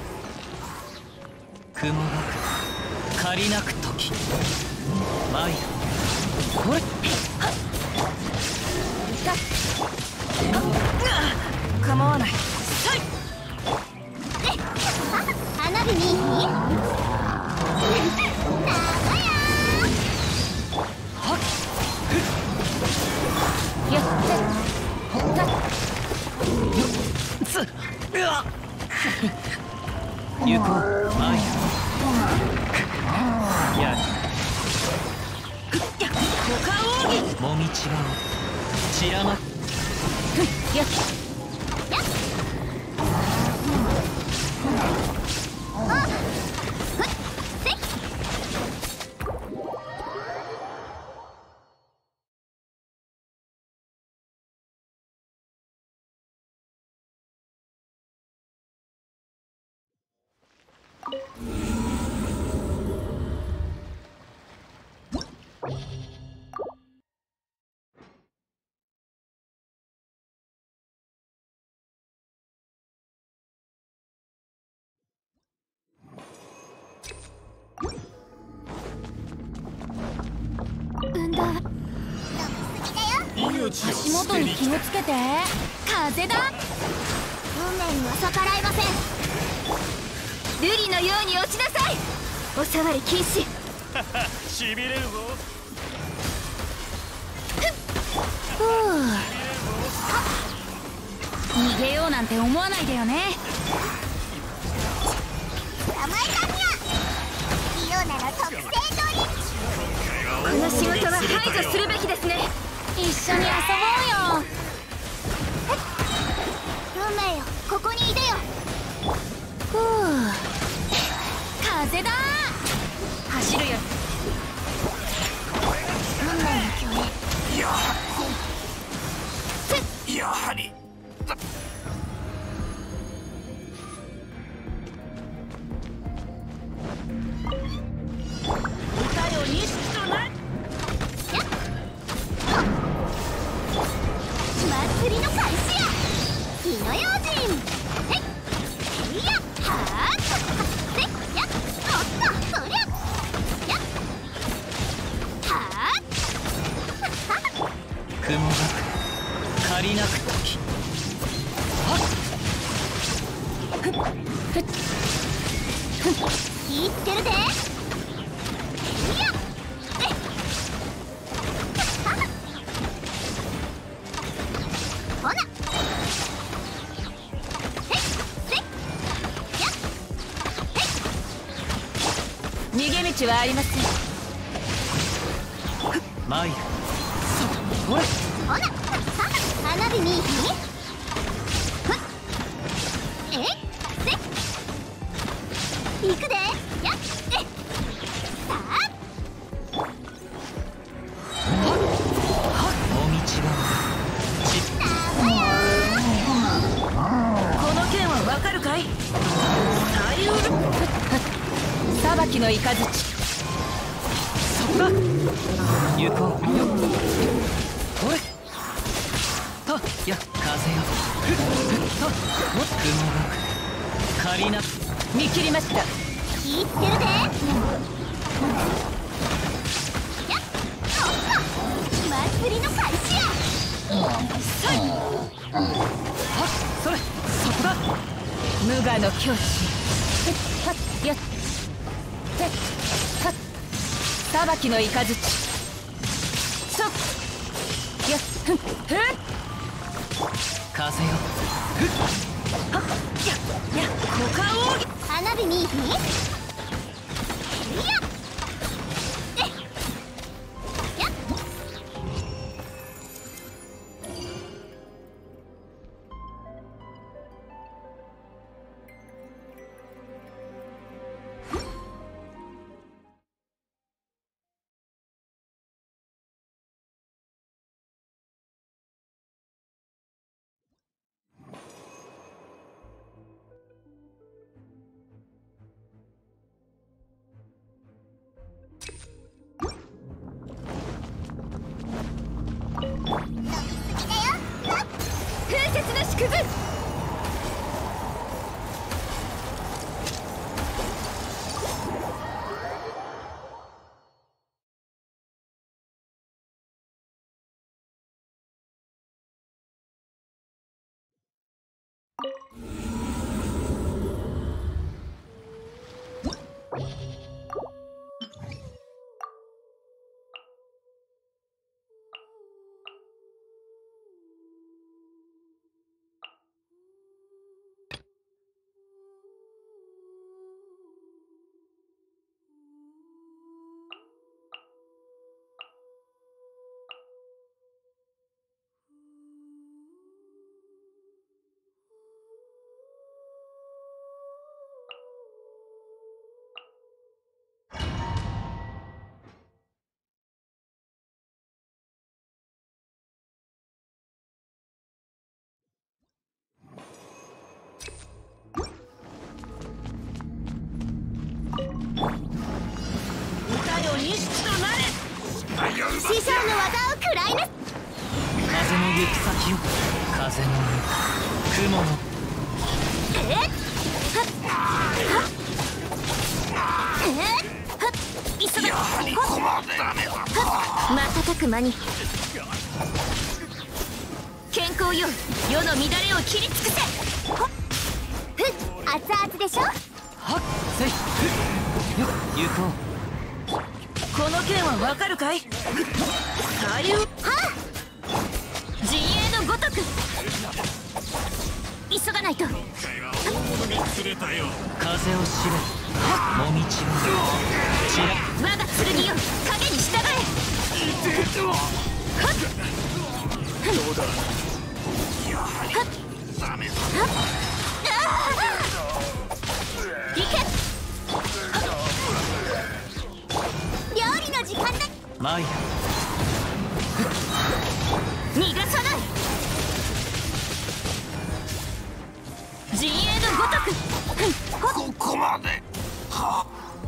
雲がく借りなく時参る。ほれたっ構わない。さい花火に長屋はっよってほったっつうわ行こう参る。やる股間奥義。 もみちばを散らまく。 よっ運動飲みすぎだよ。 足元に気をつけて。風だ。 運命には逆らえません。 瑠璃のように落ちなさい。お触り禁止。 しびれるぞ。 ふう、逃げようなんて思わないでよね。 捕まえたにゃ。イオナの特製ドリンク。 この仕事は排除するべきですね。一緒に遊ぼうよ。 運命よここにいでよ。 ふう、風だ。走るよ。 運命の共演。 やはりやはり歌よ錦とな。 祭りの開始や。火の用心。へいいやはあせやおっとそりゃやはあ雲がく借りなく時はっ言ってるで。いやえほなへっせやへっ逃げ道はありません。 参る。ほれほな花火にふっえせ行くでやっえさあもみちばち長屋この件はわかるかい。左右裁きの雷。 そこだ行こうよ。ほれとや風よふっとも雲がく借りなく見切りました。 気ぃつけるで。やっ祭りの開始や。 さいはっそれそこだ。 無我の境地。はっやってはっ裁きの雷。そっやっふんふん風よ。 はっやや股間奥義。 花火見いひん。いやえやっ風雪の縮図。師匠の技を食らいな。 風の行く先よ。風の雲の。 えっはっはっえっはっ急げ。瞬く間に健康よ。世の乱れを切り尽くせ。ほっふっ熱々でしょ。 はっせいふっよ行こう。 この剣はわかるかい。左右はあ陣営のごとく急がないと。 大物に釣れたよ。 風を知れ。もみちをちら。 我が剣よ影に従え。はっどうだ。やはりダメだ。 行け。料理の時間だ。 マイヤ逃がさない。陣営のごとくふんここまで。は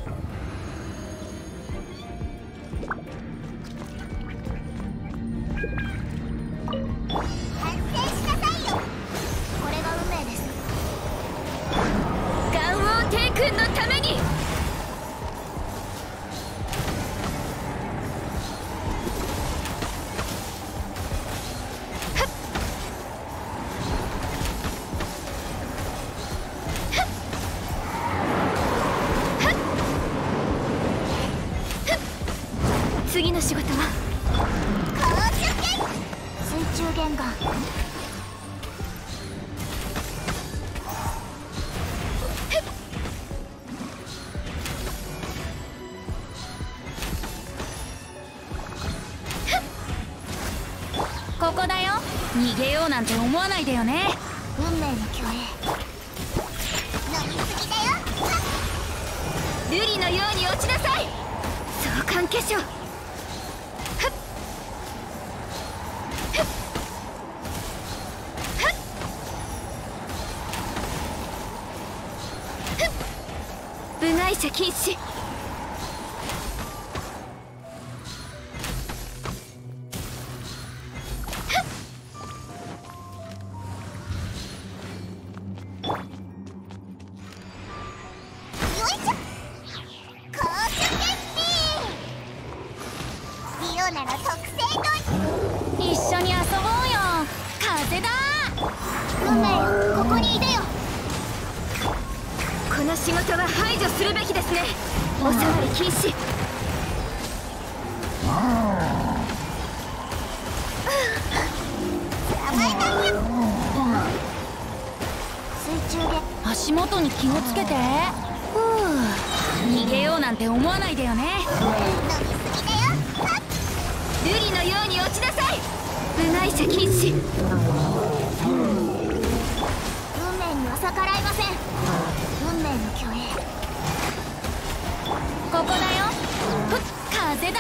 反省しなさいよ。これが運命です。ガンオー帝君のために。次の仕事は水中言語。ここだよ。逃げようなんて思わないでよね。運命の虚栄。飲みすぎだよ。瑠璃のように落ちなさい。相関化粧。部外者禁止。 この仕事は排除するべきですね。お触り禁止。 水中で足元に気をつけて。ふう、逃げようなんて思わないでよね。 飲みすぎだよ。 瑠璃のように落ちなさい。部外者禁止。 運命には逆らいません。運命の虚栄。 ここだよ。ふっ、風だ。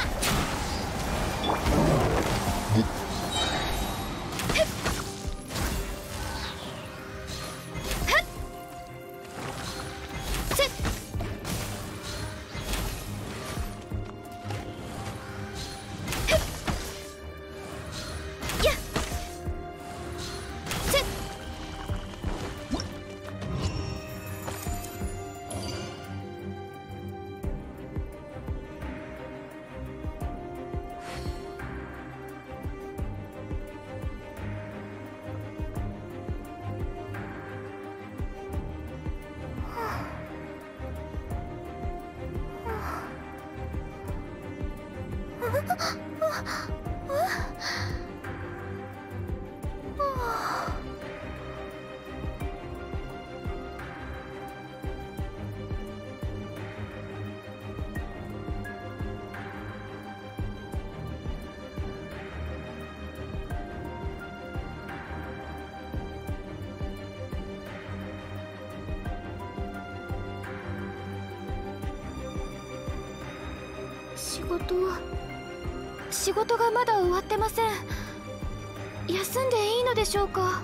仕事仕事がまだ終わってません。休んでいいのでしょうか。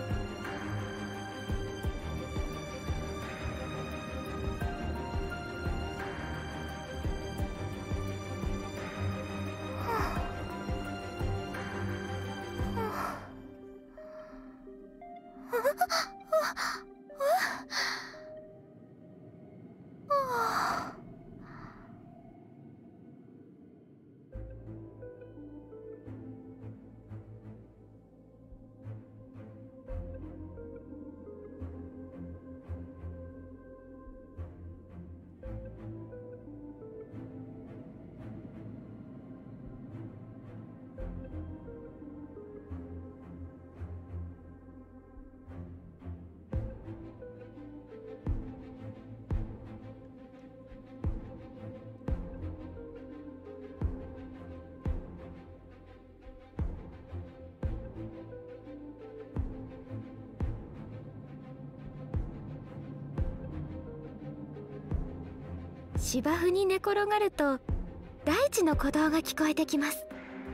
芝生に寝転がると大地の鼓動が聞こえてきます。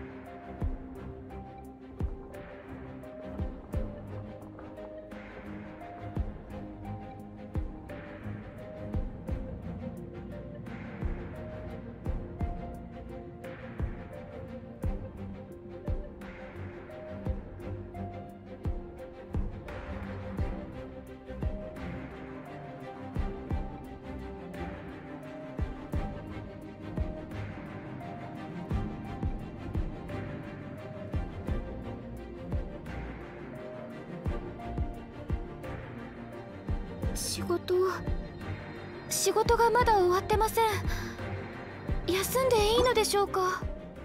仕事仕事がまだ終わってません。休んでいいのでしょうか。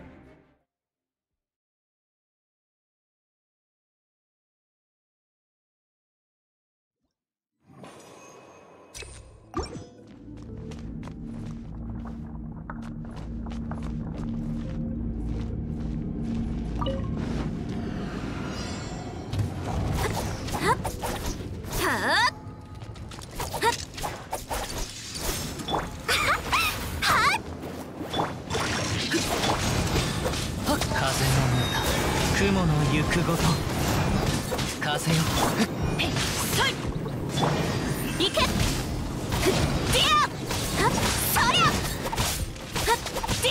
雲の行くごと風よ。 へいそい行け。ふっディアはっそりゃはっディ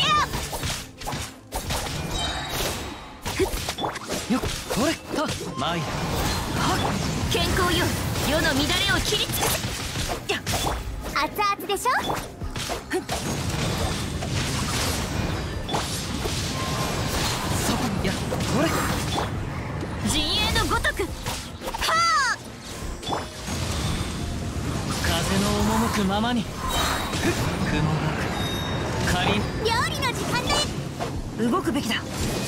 アよっこれとマイはっ健康よ。世の乱れを切りつくせ。 熱々でしょ。 そこやこれ陣営のごとくはあ。 風風の赴くままに。雲がかりん。 料理の時間だよ。 動くべきだ。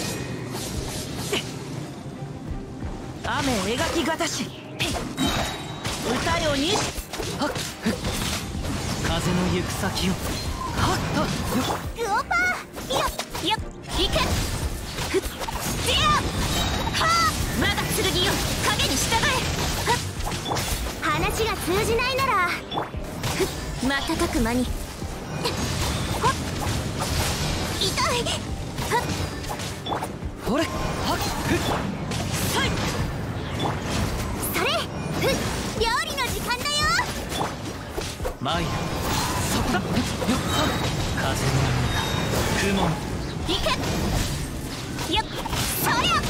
雨描きがたし歌よに。 はっ風の行く先を。はっはっグオパーよっよっ行け。ふっディアはあ我が剣よ影に従え。はっ話が通じないならふっ瞬く間に。はっ痛い。はっほれ。はっふっそれふっ料理の時間だよ。 マイル。そっか。よっはっ風の雲の。 行けよっそりゃ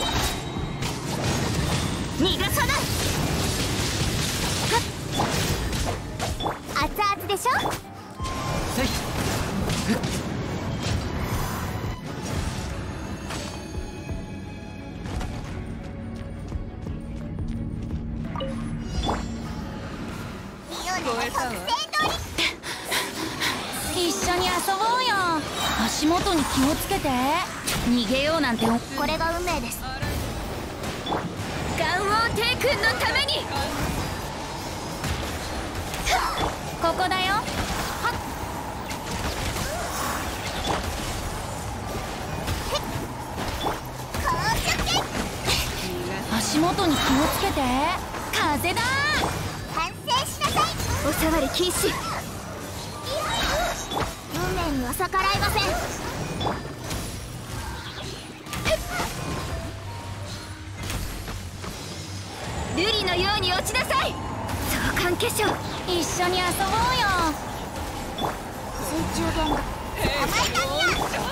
逃がさない。はっ熱々でしょ。 せい。ふっ一緒に遊ぼうよ。足元に気をつけて。逃げようなんて。 これが運命です。ガンオー帝君のために。 ここだよ。はっこうしちゃって足元に気をつけて。風だ。 反省しなさい。お触り禁止。運命には逆らえません。瑠璃のように落ちなさい。相関化粧一緒に遊ぼうよ。 水中言語甘い髪や飲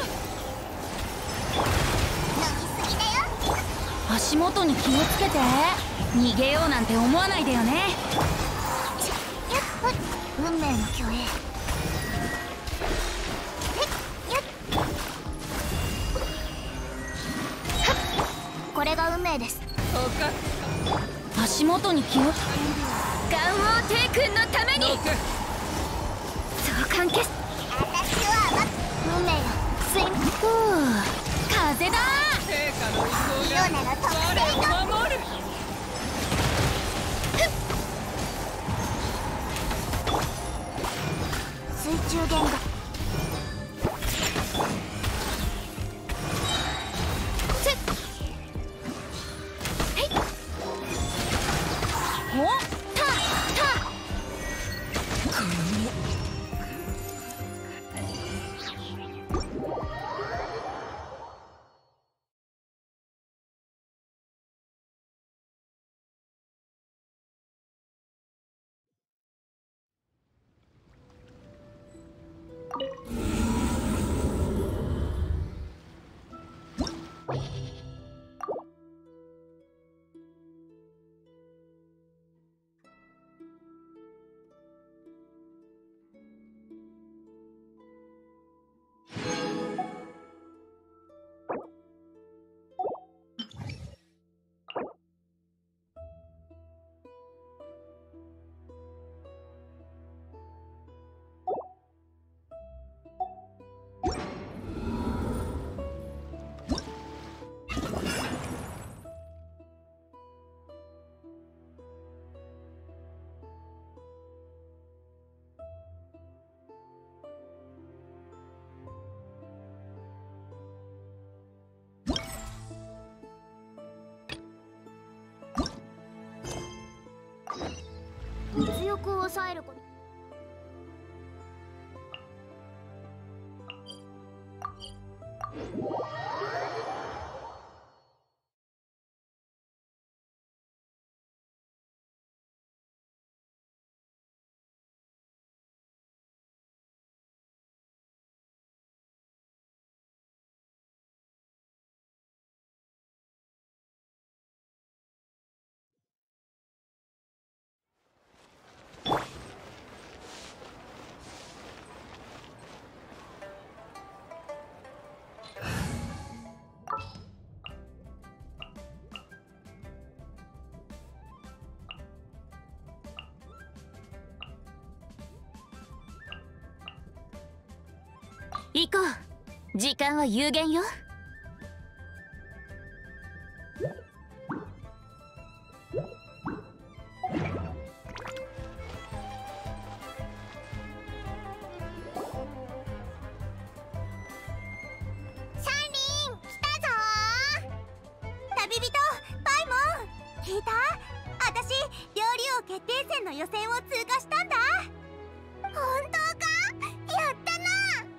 みすぎだよ。 足元に気をつけて。逃げようなんて思わないでよね。 やっほい運命の虚栄。これが運命です。 足元に気を。 ガンオー帝君のために。相関消す。私は運命よスインふう風だ。 イオネの特性の水中言語おタタ物欲を抑えること。 行こう。時間は有限よ。 シャンリン来たぞー。旅人パイモン聞いた？私料理王決定戦の予選を通過したんだ。本当か？やったな。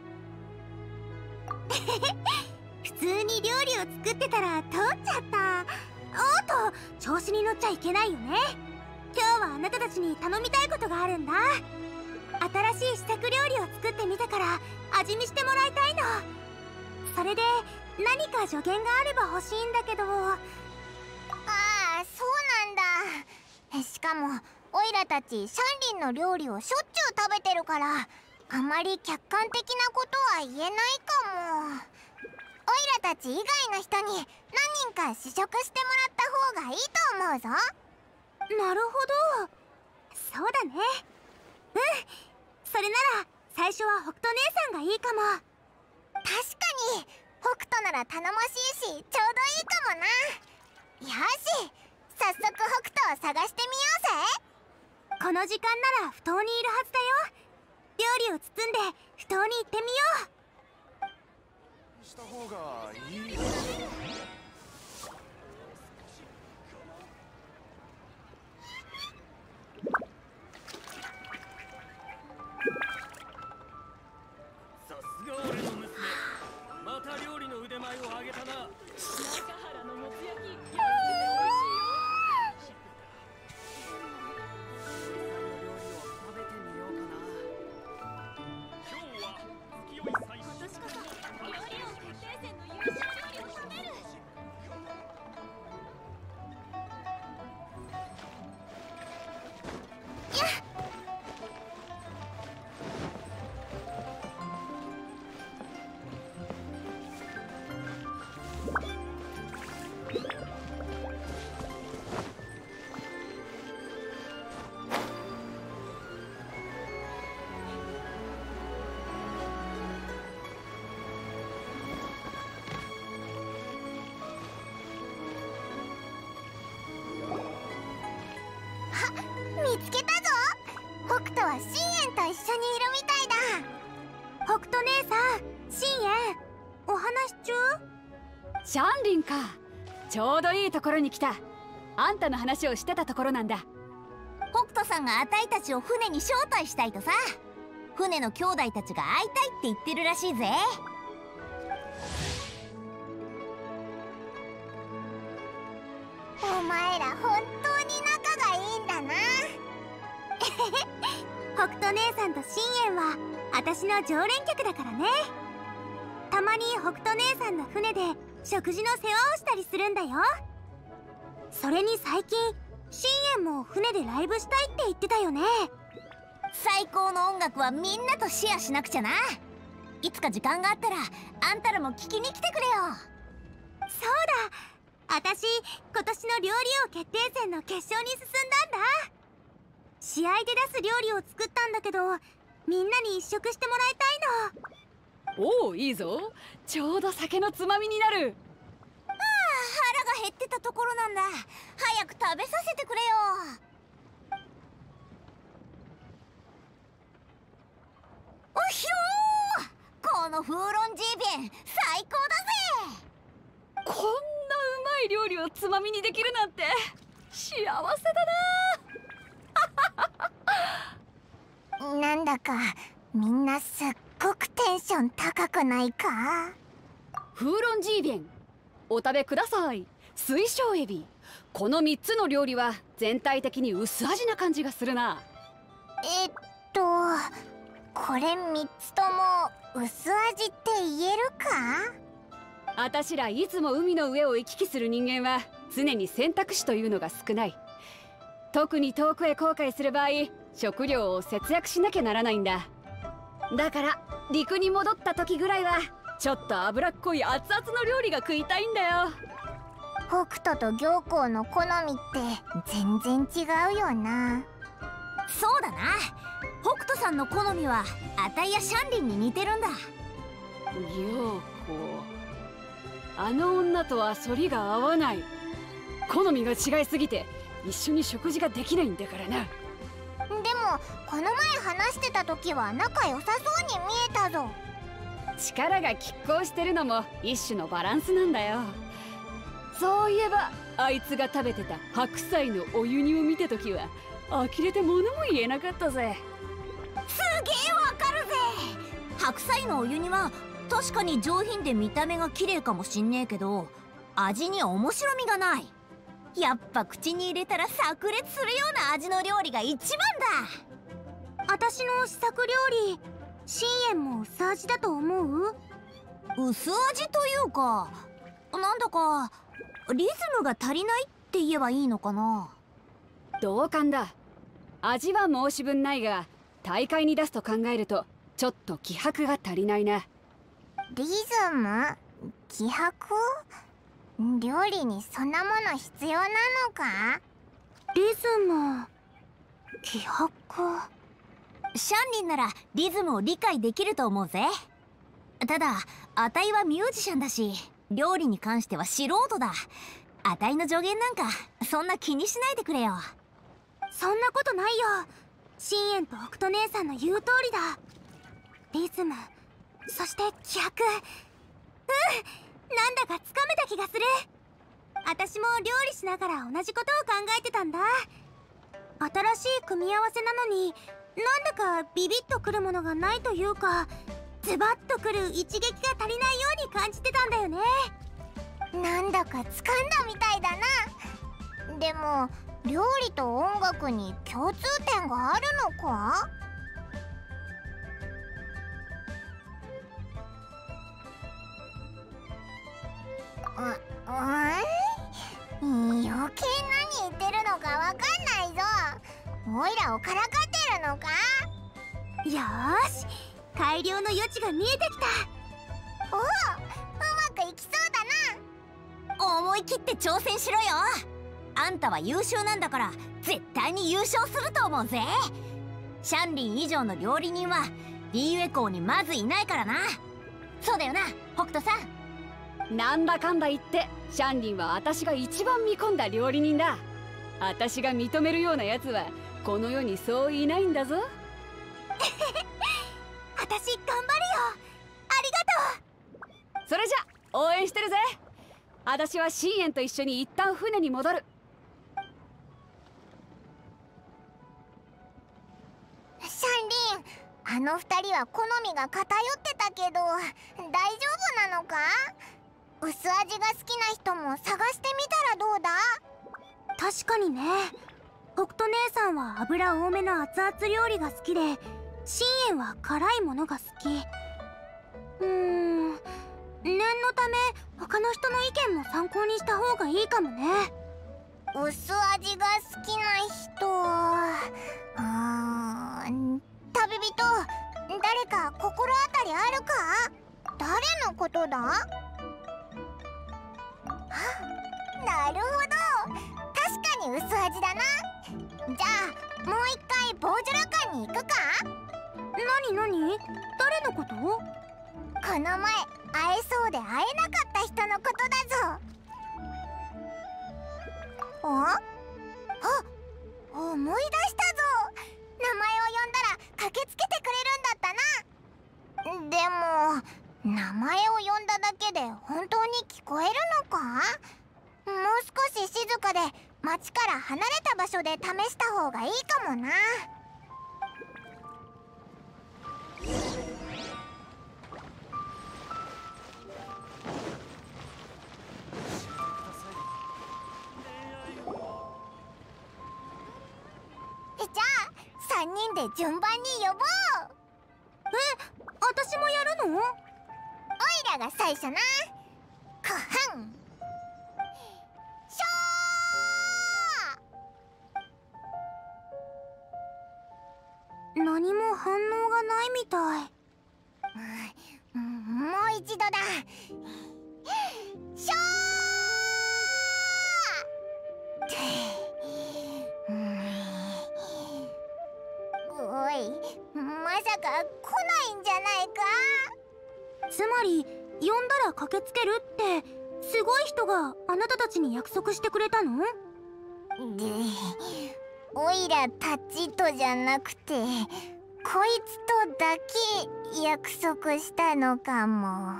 普通に料理を作ってたら通っちゃった。おっと、調子に乗っちゃいけないよね。今日はあなたたちに頼みたいことがあるんだ。新しい試作料理を作ってみたから味見してもらいたいの。それで何か助言があれば欲しいんだけど。ああ、そうなんだ。しかもオイラたちシャンリンの料理をしょっちゅう食べてるから、あまり客観的なことは言えないかも。オイラたち以外の人に何人か試食してもらった方がいいと思うぞ。なるほど、そうだね。うん、それなら最初は北斗姉さんがいいかも。確かに北斗なら頼もしいしちょうどいいかもな。よし、早速北斗を探してみようぜ。この時間なら埠頭にいるはずだよ。料理を包んで埠頭に行ってみよう。 した方がいい。 さすが俺の娘、また料理の腕前を上げたな。中原のもつ焼き、安くて美味しいよ。食べてみようかな。今日は月酔い最初。今年こそ料理王決定戦の優勝料理を食べる。 見つけたぞ。北斗は深淵と一緒にいるみたいだ。北斗姉さん、深淵お話中？ シャンリンか。ちょうどいいところに来た。あんたの話をしてたところなんだ。 北斗さんがあたいたちを船に招待したいとさ。船の兄弟たちが会いたいって言ってるらしいぜ。お前ら本当に仲がいいんだな。北斗姉さんと深淵は私の常連客だからね。たまに北斗姉さんの船で食事の世話をしたりするんだよ。それに最近深淵も船でライブしたいって言ってたよね。最高の音楽はみんなとシェアしなくちゃな。いつか時間があったらあんたらも聞きに来てくれよ。そうだ、私今年の料理王決定戦の決勝に進んだんだ。試合で出す料理を作ったんだけど、みんなに一食してもらいたいの。 おお、いいぞ。ちょうど酒のつまみになる。 ああ、腹が減ってたところなんだ。早く食べさせてくれよ。おひょー、このフーロンジービエン最高だぜ。 こんなうまい料理をつまみにできるなんて幸せだな。 なんだかみんなすっごくテンション高くないか？ フーロンジービエン、お食べください。水晶エビ、このみっつの料理は全体的に薄味な感じがするな。 えっとこれみっつとも薄味って言えるか？ あたしらいつも海の上を行き来する人間は常に選択肢というのが少ない。特に遠くへ航海する場合、食料を節約しなきゃならないんだ。だから陸に戻った時ぐらいはちょっと脂っこい熱々の料理が食いたいんだよ。 北斗と行幸の好みって全然違うよな。そうだな、北斗さんの好みはあたいやシャンリンに似てるんだ。 陽子、あの女とは反りが合わない。好みが違いすぎて一緒に食事ができないんだからな。 でもこの前話してた時は仲良さそうに見えたぞ。 力が拮抗してるのも一種のバランスなんだよ。そういえばあいつが食べてた白菜のお湯煮を見た時は呆れて物も言えなかったぜ。 すげえわかるぜ。白菜のお湯煮は確かに上品で見た目が綺麗かもしんねえけど、味に面白みがない。やっぱ口に入れたら炸裂するような味の料理が一番だ。私の試作料理、深淵も薄味だと思う？薄味というか、なんだかリズムが足りないって言えばいいのかな。 同感だ。味は申し分ないが、大会に出すと考えるとちょっと気迫が足りないな。 リズム？気迫？料理にそんなもの必要なのか？リズム、気迫。シャンリンならリズムを理解できると思うぜ。ただあたいはミュージシャンだし、料理に関しては素人だ。あたいの助言なんかそんな気にしないでくれよ。そんなことないよ。深淵と北斗姉さんの言う通りだ。リズム、そして気迫。うん、なんだかつかめた気がする。私も料理しながら同じことを考えてたんだ。新しい組み合わせなのになんだかビビッとくるものがないというか、ズバッとくる一撃が足りないように感じてたんだよね。なんだか掴んだみたいだな。でも料理と音楽に共通点があるのか？う、うん、余計何言ってるのかわかんないぞ。おいらをからかってるのか？よーし、改良の余地が見えてきた。おお、うまくいきそうだな。思い切って挑戦しろよ。あんたは優秀なんだから絶対に優勝すると思うぜ。シャンリン以上の料理人はリーウェ港にまずいないからな。そうだよな、北斗さん。 なんだかんだ言ってシャンリンは私が一番見込んだ料理人だ。私が認めるようなやつはこの世にそういないんだぞ。 私頑張るよ。ありがとう。 それじゃ応援してるぜ。私は深淵と一緒に一旦船に戻る。 シャンリン、あの二人は好みが偏ってたけど大丈夫なのか？薄味が好きな人も探してみたらどうだ？確かにね。北斗姉さんは油多めの熱々料理が好きで、深淵は辛いものが好き。うーん、念のため他の人の意見も参考にした方がいいかもね。薄味が好きな人、あー、旅人、誰か心当たりあるか？誰のことだ？なるほど、確かに薄味だな。じゃあもう一回ボージュラカンに行くか？なになに？誰のこと？この前会えそうで会えなかった人のことだぞ。あ？あ、思い出したぞ。名前を呼んだら駆けつけてくれるんだったな。でも名前を呼んだだけで本当に聞こえるのか？もう少し静かで町から離れた場所で試した方がいいかもな。じゃあさんにんで順番に呼ぼう。え、私もやるの？おいらが最初な。こはんしょー。何も反応がないみたい。うん、もう一度だ。しょー。おい、まさか来ないんじゃないか？ つまり呼んだら駆けつけるってすごい人があなたたちに約束してくれたの？で、おいらたちとじゃなくてこいつとだけ約束したのかも。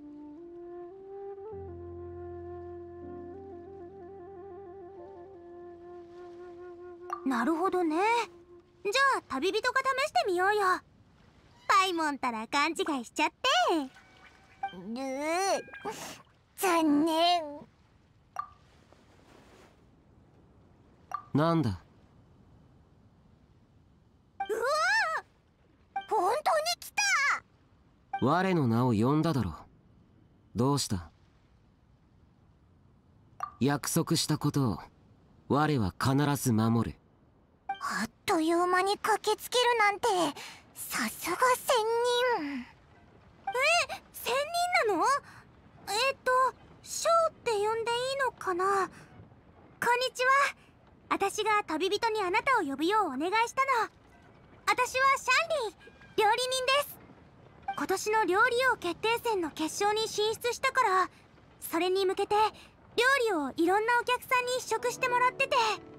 なるほどね。じゃあ旅人が試してみようよ。パイモンたら勘違いしちゃって。ルー、残念。 なんだ。 うわー、本当に来た。 我の名を呼んだだろう。どうした？約束したことを我は必ず守る。 あっという間に駆けつけるなんてさすが仙人。え、仙人なの？えっとショーって呼んでいいのかな。こんにちは。私が旅人にあなたを呼ぶようお願いしたの。私はシャンリー、料理人です。今年の料理王決定戦の決勝に進出したから、それに向けて料理をいろんなお客さんに試食してもらってて。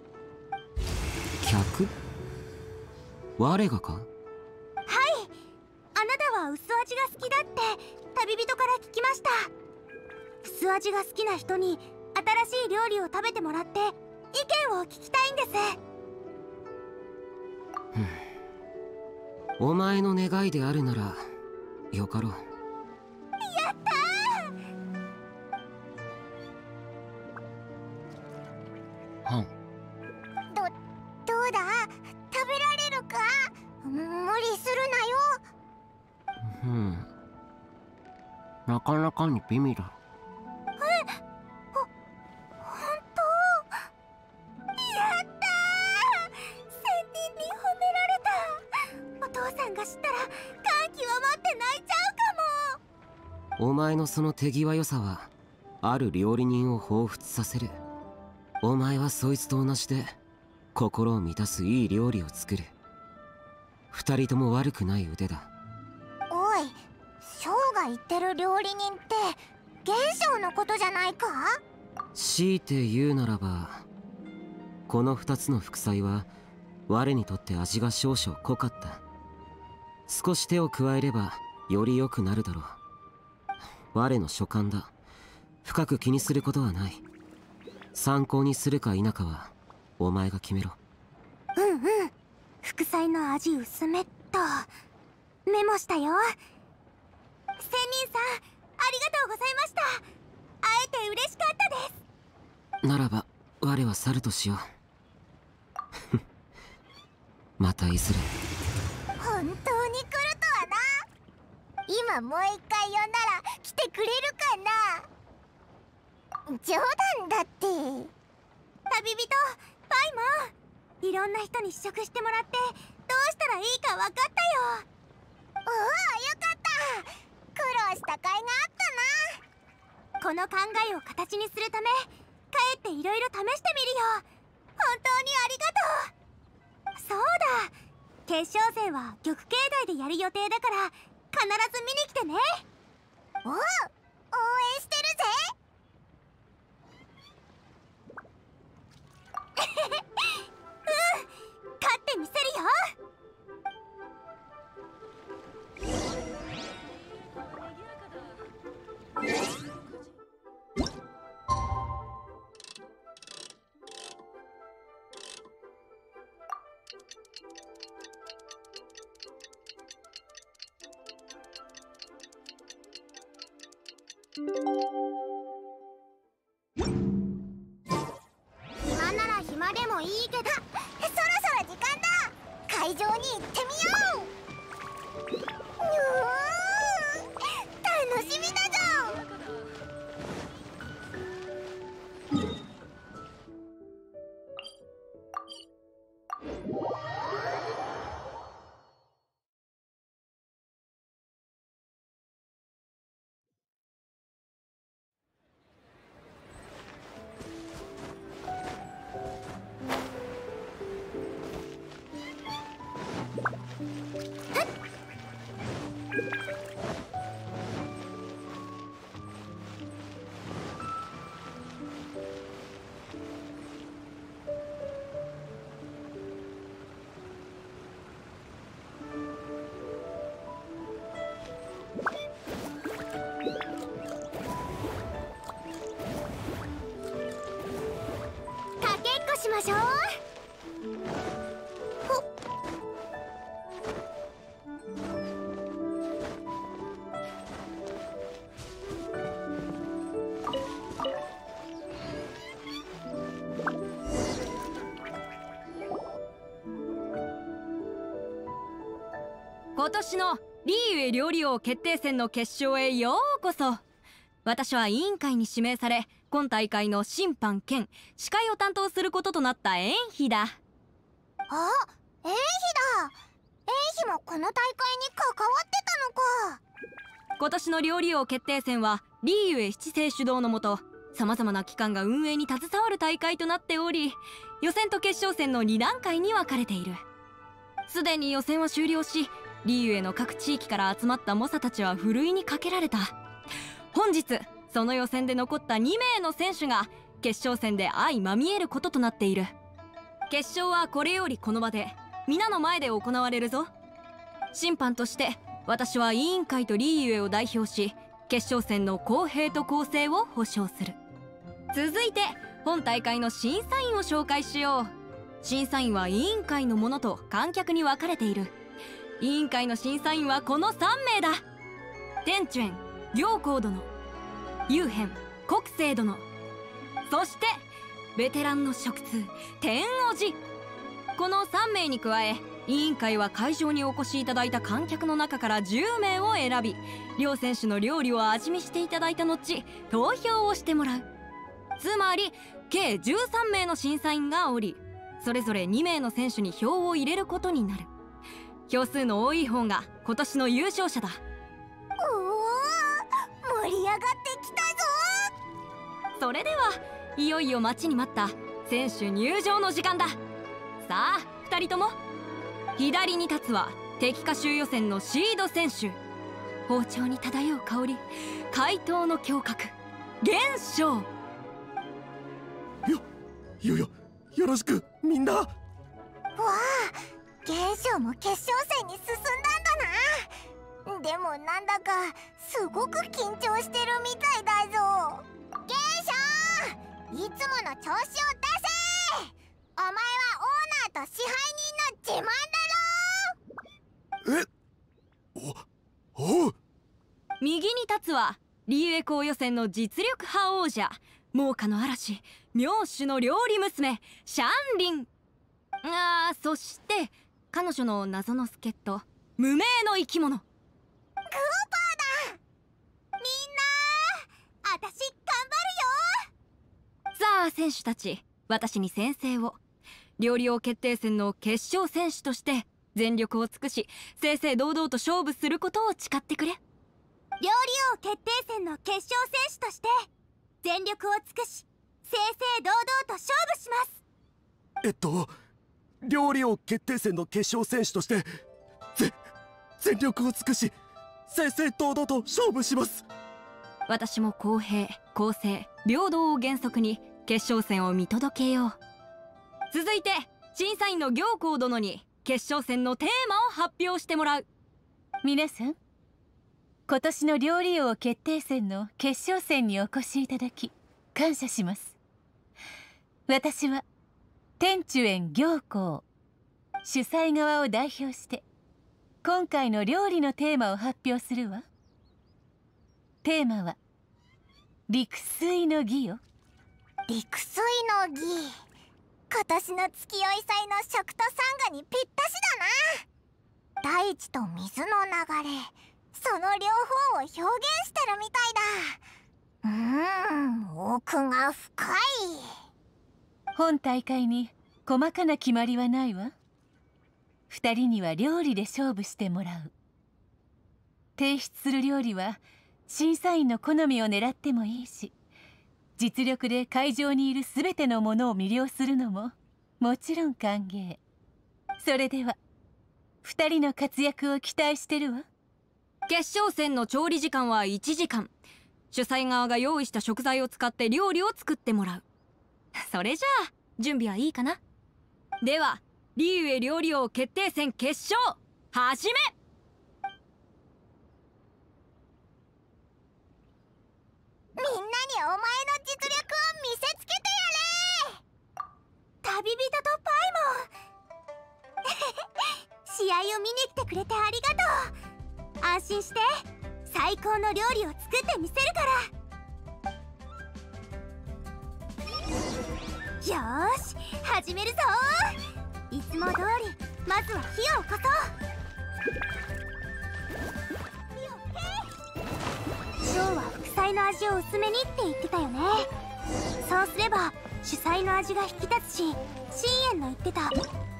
客？我がか？ はい、あなたは薄味が好きだって旅人から聞きました。薄味が好きな人に新しい料理を食べてもらって意見を聞きたいんです。 お前の願いであるならよかろう。 やったー。はん。 ど、どうだ？食べられるか？無理するなよ。 うん。なかなかに美味だ。 え、ほ、本当？やったー！仙人に褒められた。お父さんが知ったら感極まって泣いちゃうかも。 お前のその手際良さはある料理人を彷彿させる。お前はそいつと同じで心を満たすいい料理を作る。二人とも悪くない腕だ。 おい、ショーが言ってる料理人って現象のことじゃないか？ 強いて言うならば、この二つの副菜は我にとって味が少々濃かった。少し手を加えればより良くなるだろう。我の所感だ。深く気にすることはない。参考にするか否かはお前が決めろ。 うんうん、副菜の味薄めっとメモしたよ。仙人さん、ありがとうございました。会えて嬉しかったです。 ならば我は去るとしよう。またいずれ。 本当に来るとはな。今もう一回呼んだら来てくれるかな？冗談だって。旅人パイモン、いろんな人に試食してもらってどうしたらいいか分かったよ。おお、よかった。苦労した甲斐があったな。この考えを形にするため帰っていろいろ試してみるよ。本当にありがとう。そうだ、決勝戦は玉境内でやる予定だから必ず見に来てね。おお、応援してるぜ。うん、勝ってみせるよ。暇なら暇でもいいけど、そろそろ時間だ。会場に行ってみよう。うーん、楽しみだぞ。 今年のリーユエ料理王決定戦の決勝へようこそ。私は委員会に指名され、今大会の審判兼司会を担当することとなったエンヒだ。 あ、エンヒだ。エンヒもこの大会に関わってたのか。 今年の料理王決定戦はリーユエ七世主導のもと、さまざまな機関が運営に携わる大会となっており、予選と決勝戦のに段階に分かれている。すでに予選は終了し、リーユエの各地域から集まった猛者たちはふるいにかけられた。本日その予選で残ったに名の選手が決勝戦で相まみえることとなっている。決勝はこれよりこの場で皆の前で行われるぞ。審判として私は委員会とリーユエを代表し、決勝戦の公平と公正を保証する。続いて本大会の審査員を紹介しよう。審査員は委員会の者と観客に分かれている。委員会の審査員はこのさん名だ。天チュエン行幸殿、ユーヘン国政殿、そしてベテランの食通天王寺。このさん名に加え、委員会は会場にお越しいただいた観客の中からじゅう名を選び、両選手の料理を味見していただいた後、投票をしてもらう。つまり計じゅうさん名の審査員がおり、それぞれに名の選手に票を入れることになる。票数の多い方が今年の優勝者だ。 おお、盛り上がってきたぞ。 それではいよいよ待ちに待った選手入場の時間だ。さあふたりとも。左に立つは敵下州予選のシード選手。包丁に漂う香り、怪盗の胸郭元将。 よよよよろしくみんな。 わあ、元将も決勝戦に進んだんだな。でもなんだかすごく緊張してるみたいだぞ。元将、いつもの調子を出せ。お前はオーナーと支配人の自慢だろ。 えおおう。 右に立つはリーエコー予選の実力派王者、猛火の嵐、妙手の料理娘シャンリン。あー、そして彼女の謎の助っ人、無名の生き物グーパーだ。みんなあたし頑張るよ。 さあ選手たち、私に宣誓を。料理王決定戦の決勝選手として全力を尽くし、正々堂々と勝負することを誓ってくれ。 料理王決定戦の決勝選手として全力を尽くし、正々堂々と勝負します。 えっと料理王決定戦の決勝選手としてぜ全力を尽くし、正々堂々と勝負します。 私も公平公正平等を原則に決勝戦を見届けよう。続いて審査員の行幸殿に決勝戦のテーマを発表してもらう。 皆さん、今年の料理王決定戦の決勝戦にお越しいただき感謝します。私は天チュエン行幸、主催側を代表して今回の料理のテーマを発表するわ。テーマは陸水の儀よ。 陸水の儀、今年の月酔い祭の食とサンガにぴったしだな。大地と水の流れ、その両方を表現してるみたいだ。うーん、奥が深い。 本大会に細かな決まりはないわ。二人には料理で勝負してもらう。提出する料理は審査員の好みを狙ってもいいし、実力で会場にいる全てのものを魅了するのももちろん歓迎。それでは二人の活躍を期待してるわ。 決勝戦の調理時間はいちじかん。主催側が用意した食材を使って料理を作ってもらう。それじゃあ準備はいいかな。ではリーウェ料理王決定戦決勝始め。 みんなにお前の実力を見せつけてやれ。旅人とパイモン試合を見に来てくれてありがとう。安心して、最高の料理を作ってみせるから。よーし、始めるぞ。いつも通りまずは火を起こそう。 菜の味を薄めにって言ってたよね。そうすれば主菜の味が引き立つし、深淵の言ってた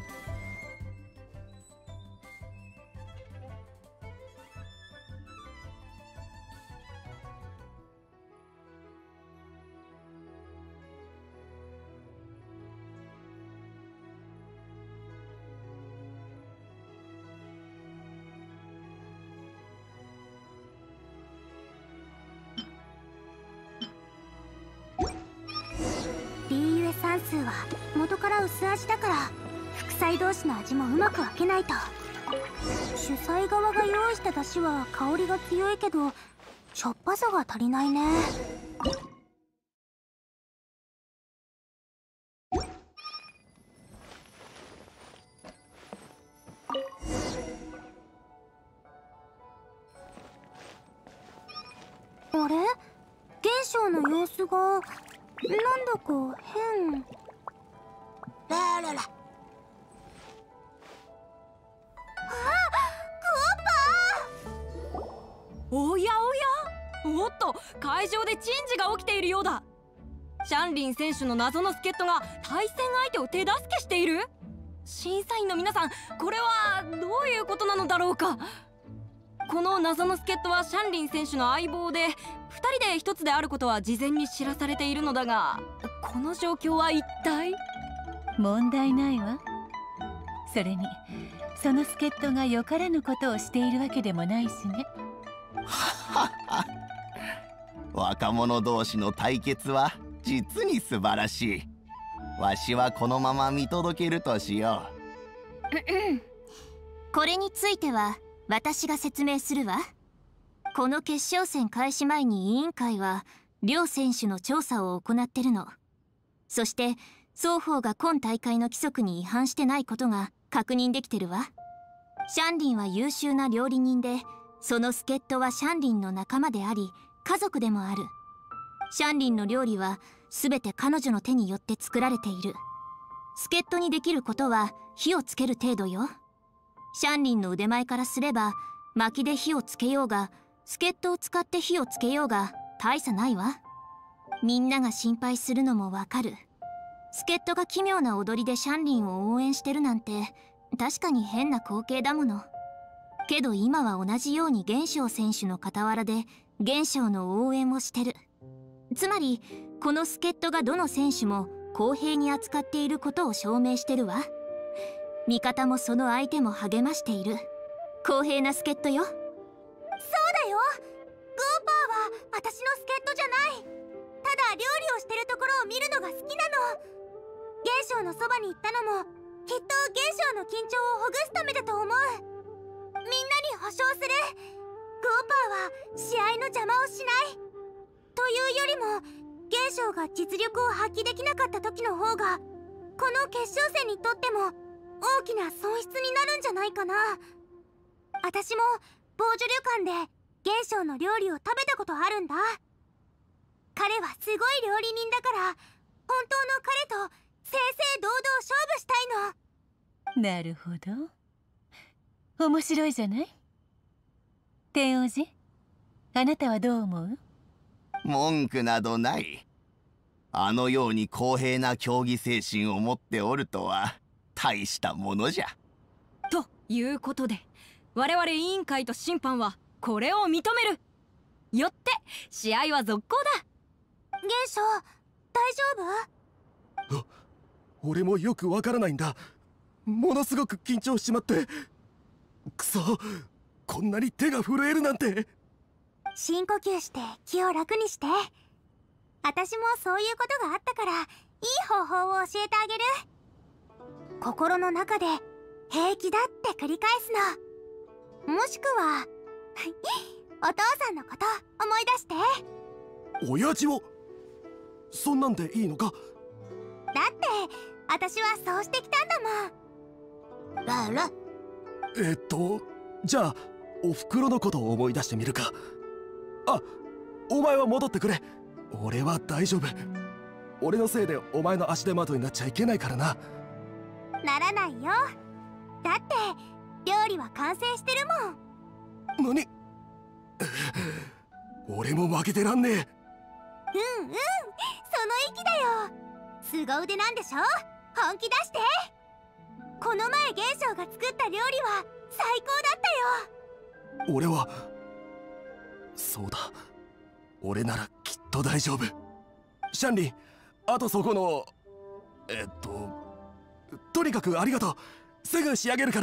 算数は元から薄味だから、副菜同士の味もうまく分けないと。主菜側が用意した出汁は香りが強いけど、しょっぱさが足りないね。あれ？現象の様子がなんだか変。ららら。あ、クオッパー。 おやおや、おっと、会場で珍事が起きているようだ。シャンリン選手の謎の助っ人が対戦相手を手助けしている。審査員の皆さん、これはどういうことなのだろうか。この謎の助っ人はシャンリン選手の相棒で、ふたりでひとつであることは事前に知らされているのだが、この状況は一体。 問題ないわ。それにその助っ人がよからぬことをしているわけでもないしね。 若者同士の対決は実に素晴らしい。わしはこのまま見届けるとしよう。これについては私が説明するわ。この決勝戦開始前に委員会は両選手の調査を行ってるの。そして双方が今大会の規則に違反してないことが確認できてるわ。シャンリンは優秀な料理人で、その助っ人はシャンリンの仲間であり家族でもある。シャンリンの料理は全て彼女の手によって作られている。助っ人にできることは火をつける程度よ。シャンリンの腕前からすれば、薪で火をつけようが助っ人を使って火をつけようが大差ないわ。みんなが心配するのもわかる。助っ人が奇妙な踊りでシャンリンを応援してるなんて確かに変な光景だもの。けど今は同じように元翔選手の傍らで元翔の応援をしてる。つまりこの助っ人がどの選手も公平に扱っていることを証明してるわ。味方もその相手も励ましている。公平な助っ人よ。 そうだよ。グーパーは私の助っ人じゃない。ただ料理をしてるところを見るのが好きなの。元翔のそばに行ったのもきっと元翔の緊張をほぐすためだと思う。みんなに保証する。グーパーは試合の邪魔をしない。というよりも元翔が実力を発揮できなかった時の方がこの決勝戦にとっても大きな損失になるんじゃないかな。私も防除旅館で元翔の料理を食べたことあるんだ。彼はすごい料理人だから、本当の彼と正々堂々勝負したいの。 なるほど、面白いじゃない。天王寺、あなたはどう思う？ 文句などない。あのように公平な競技精神を持っておるとは大したものじゃ。 ということで我々委員会と審判はこれを認める。よって試合は続行だ。 元翔、大丈夫？ あ、俺もよくわからないんだ。ものすごく緊張しちまって。くそ、こんなに手が震えるなんて。 深呼吸して気を楽にして。私もそういうことがあったから、いい方法を教えてあげる。心の中で平気だって繰り返すの。もしくはお父さんのこと思い出して。 親父を？そんなんでいいのか？ だって私はそうしてきたんだもん。ララ。 えっとじゃあおふくろのことを思い出してみるか。あ、お前は戻ってくれ。俺は大丈夫。俺のせいでお前の足手まといになっちゃいけないからな。 ならないよ。だって料理は完成してるもん。 何？ 俺も負けてらんねえ。 うんうん、その息だよ。凄腕なんでしょ。本気出して。この前玄翔が作った料理は最高だったよ。 俺はそうだ、俺ならきっと大丈夫。シャンリン、あとそこのえっととにかくありがとう。すぐ仕上げるから。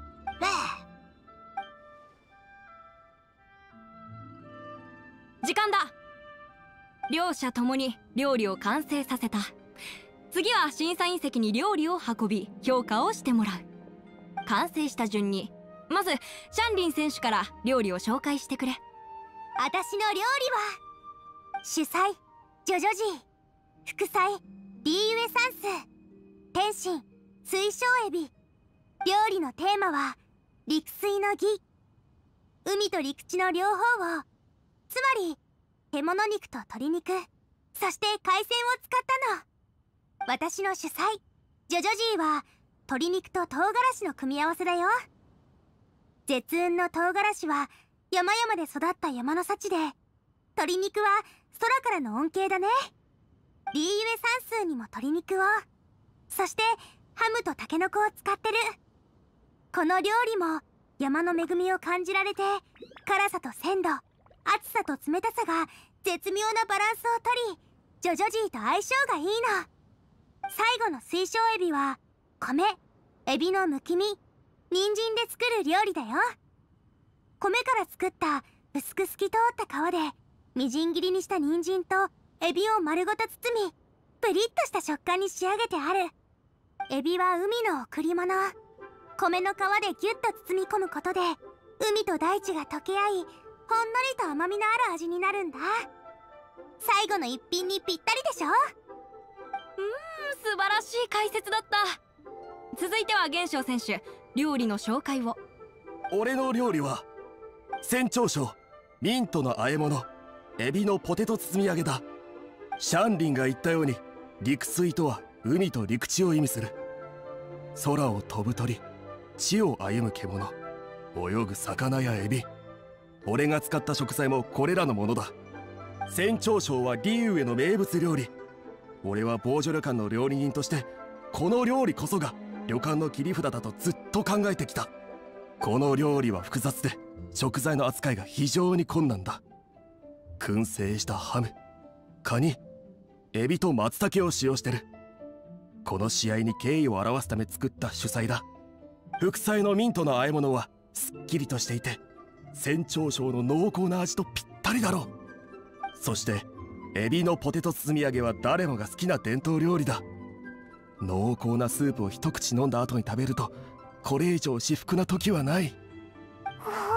時間だ。両者ともに料理を完成させた。次は審査員席に料理を運び評価をしてもらう。完成した順にまずシャンリン選手から料理を紹介してくれ。 私の料理は主菜ジョジョジー、副菜リーユエサンス、天津水晶エビ。料理のテーマは陸水の儀。海と陸地の両方を、つまり獣肉と鶏肉、そして海鮮を使ったの。私の主菜ジョジョジーは鶏肉と唐辛子の組み合わせだよ。絶雲の唐辛子は山々で育った山の幸で、鶏肉は空からの恩恵だね。リーユエサンスにも鶏肉を、そしてハムとタケノコを使ってる。この料理も山の恵みを感じられて、辛さと鮮度、熱さと冷たさが絶妙なバランスをとり、ジョジョジーと相性がいいの。最後の水晶エビは米、エビのむき身、人参で作る料理だよ。米から作った薄く透き通った皮でみじん切りにした人参とエビを丸ごと包み、プリッとした食感に仕上げてある。エビは海の贈り物。米の皮でギュッと包み込むことで海と大地が溶け合い、ほんのりと甘みのある味になるんだ。最後の一品にぴったりでしょ。 うーん、素晴らしい解説だった。続いては玄翔選手、料理の紹介を。 俺の料理は船長賞ミントの和え物、エビのポテト包み揚げだ。シャンリンが言ったように陸水とは海と陸地を意味する。空を飛ぶ鳥、地を歩む獣、泳ぐ魚やエビ。俺が使った食材もこれらのものだ。船長賞はリーウェの名物料理。俺は防除旅館の料理人としてこの料理こそが旅館の切り札だとずっと考えてきた。この料理は複雑で食材の扱いが非常に困難だ。燻製したハム、カニ、エビと松茸を使用してる。この試合に敬意を表すため作った主菜だ。副菜のミントの和え物はすっきりとしていて船長賞の濃厚な味とぴったりだろう。そしてエビのポテト包み揚げは誰もが好きな伝統料理だ。濃厚なスープを一口飲んだ後に食べるとこれ以上至福な時はない。 ほー、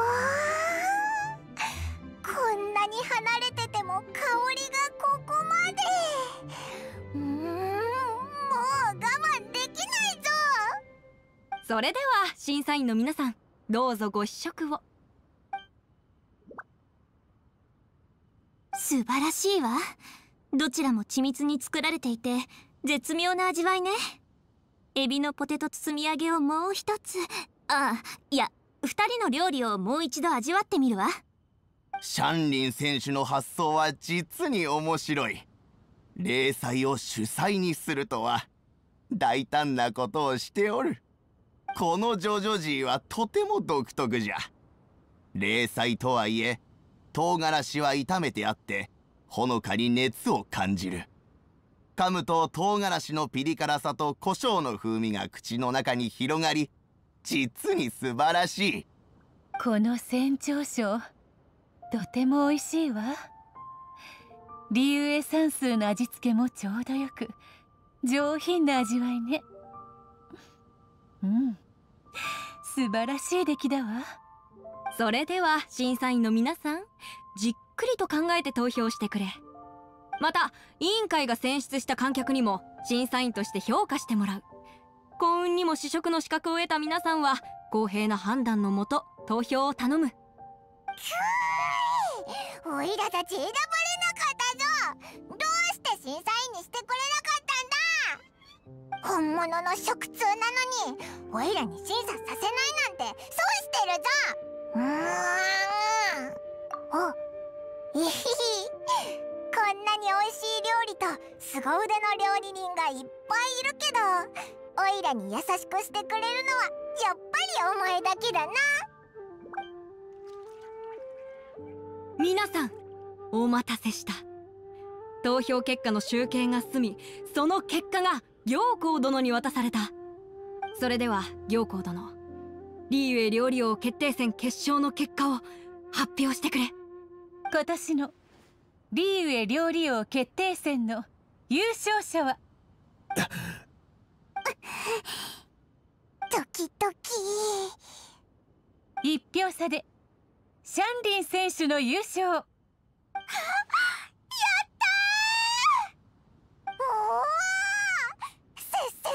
こんなに離れてても香りがここまで。うーん、もう我慢できないぞ。 それでは審査員の皆さん、どうぞご試食を。 素晴らしいわ。どちらも緻密に作られていて絶妙な味わいね。エビのポテト包み揚げをもう一つ、あ、いや二人の料理をもう一度味わってみるわ。 シャンリン選手の発想は実に面白い。例祭を主菜にするとは大胆なことをしておる。このジョジョジーはとても独特じゃ。例祭とはいえ唐辛子は炒めてあってほのかに熱を感じる。噛むと唐辛子のピリ辛さと胡椒の風味が口の中に広がり、実に素晴らしい。 この船長賞とても美味しいわ。リーウエサンスーの味付けもちょうどよく上品な味わいね。うん、素晴らしい出来だわ。 それでは審査員の皆さん、じっくりと考えて投票してくれ。また委員会が選出した観客にも審査員として評価してもらう。幸運にも試食の資格を得た皆さんは公平な判断のもと投票を頼む。 おいらたち選ばれなかったぞ。どうして審査員にしてくれなかったんだ。本物の食通なのにおいらに審査させないなんて損してるぞ。うーん、お、 ひひこんなに美味しい料理と凄腕の料理人がいっぱいいるけど、オイラに優しくしてくれるのはやっぱりお前だけだな。 皆さん、お待たせした。投票結果の集計が済み、その結果が行幸殿に渡された。それでは行幸殿、リーユエ料理王決定戦決勝の結果を発表してくれ。 今年のリーユエ料理王決定戦の優勝者はドキドキ。 一票差でシャンリン選手の優勝。やったー。おお、接戦だったみたい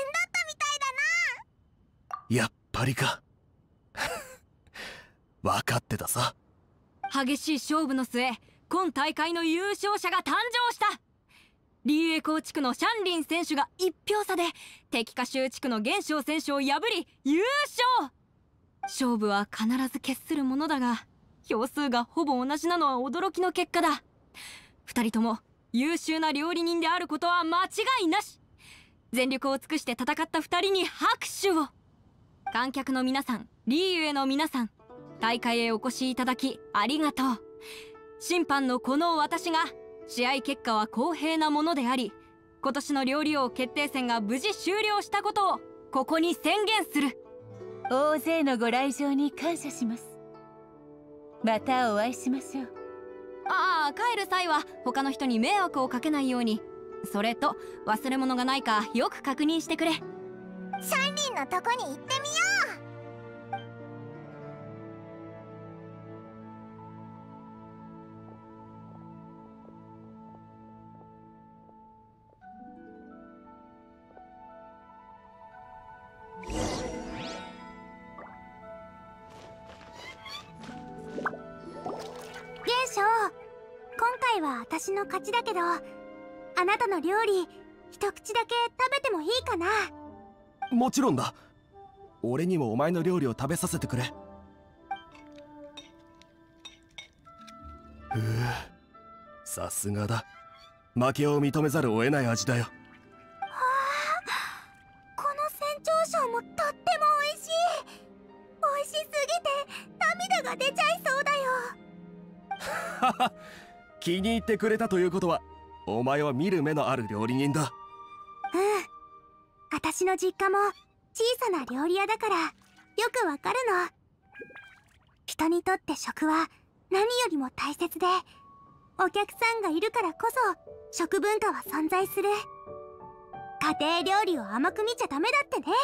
だな。 やっぱりか。分かってたさ。 激しい勝負の末、今大会の優勝者が誕生した。リーエコー地区のシャンリン選手が一票差で敵下州地区の元翔選手を破り優勝。勝負は必ず決するものだが、票数がほぼ同じなのは驚きの結果だ。二人とも優秀な料理人であることは間違いなし。全力を尽くして戦った二人に拍手を。観客の皆さん、リーユエの皆さん、大会へお越しいただきありがとう。審判のこの私が、試合結果は公平なものであり、今年の料理王決定戦が無事終了したことをここに宣言する。 大勢のご来場に感謝します。またお会いしましょう。 ああ、帰る際は他の人に迷惑をかけないように。それと忘れ物がないかよく確認してくれ。 シャンリンのとこに行ってみよう。元翔、今回は私の勝ちだけど、あなたの料理一口だけ食べてもいいかな。 もちろんだ。俺にもお前の料理を食べさせてくれ。ふう、さすがだ。負けを認めざるを得ない味だよ。 はあ、この船長賞もとっても美味しい。美味しすぎて涙が出ちゃいそうだよ。 はは、気に入ってくれたということは、お前は見る目のある料理人だ。 うん、私の実家も小さな料理屋だからよくわかるの。人にとって食は何よりも大切で、お客さんがいるからこそ食文化は存在する。家庭料理を甘く見ちゃダメだってね。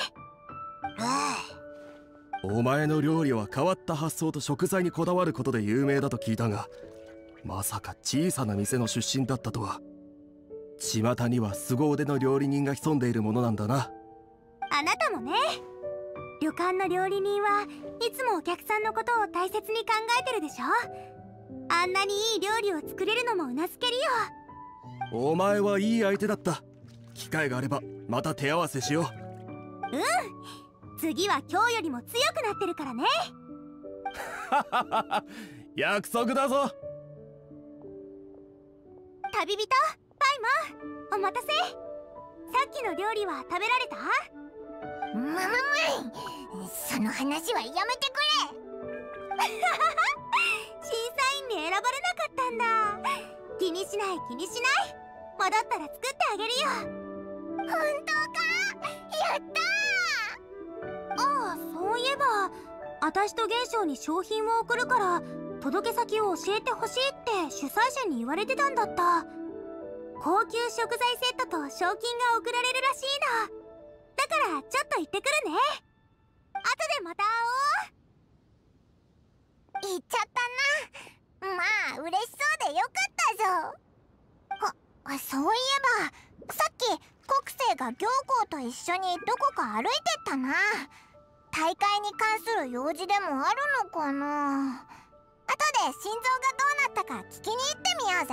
お前の料理は変わった発想と食材にこだわることで有名だと聞いたが、まさか小さな店の出身だったとは。巷には凄腕の料理人が潜んでいるものなんだな。 あなたもね。旅館の料理人はいつもお客さんのことを大切に考えてるでしょ。あんなにいい料理を作れるのもうなずけるよ。 お前はいい相手だった。機会があればまた手合わせしよう。うん、次は今日よりも強くなってるからね。 約束だぞ。 旅人パイマン、お待たせ。さっきの料理は食べられた？まままい、その話はやめてくれ。審査員に選ばれなかったんだ。気にしない気にしない。戻ったら作ってあげるよ。本当か？やったー。ああ、そういえば私と元翔に商品を送るから届け先を教えてほしいって主催者に言われてたんだった。高級食材セットと賞金が贈られるらしいの。だからちょっと行ってくるね。後でまた会おう。行っちゃったな。まあ嬉しそうでよかったぞ。あ、そういえばさっき国生が行幸と一緒にどこか歩いてったな。大会に関する用事でもあるのかな。後で心臓がどうなったか聞きに行ってみようぜ。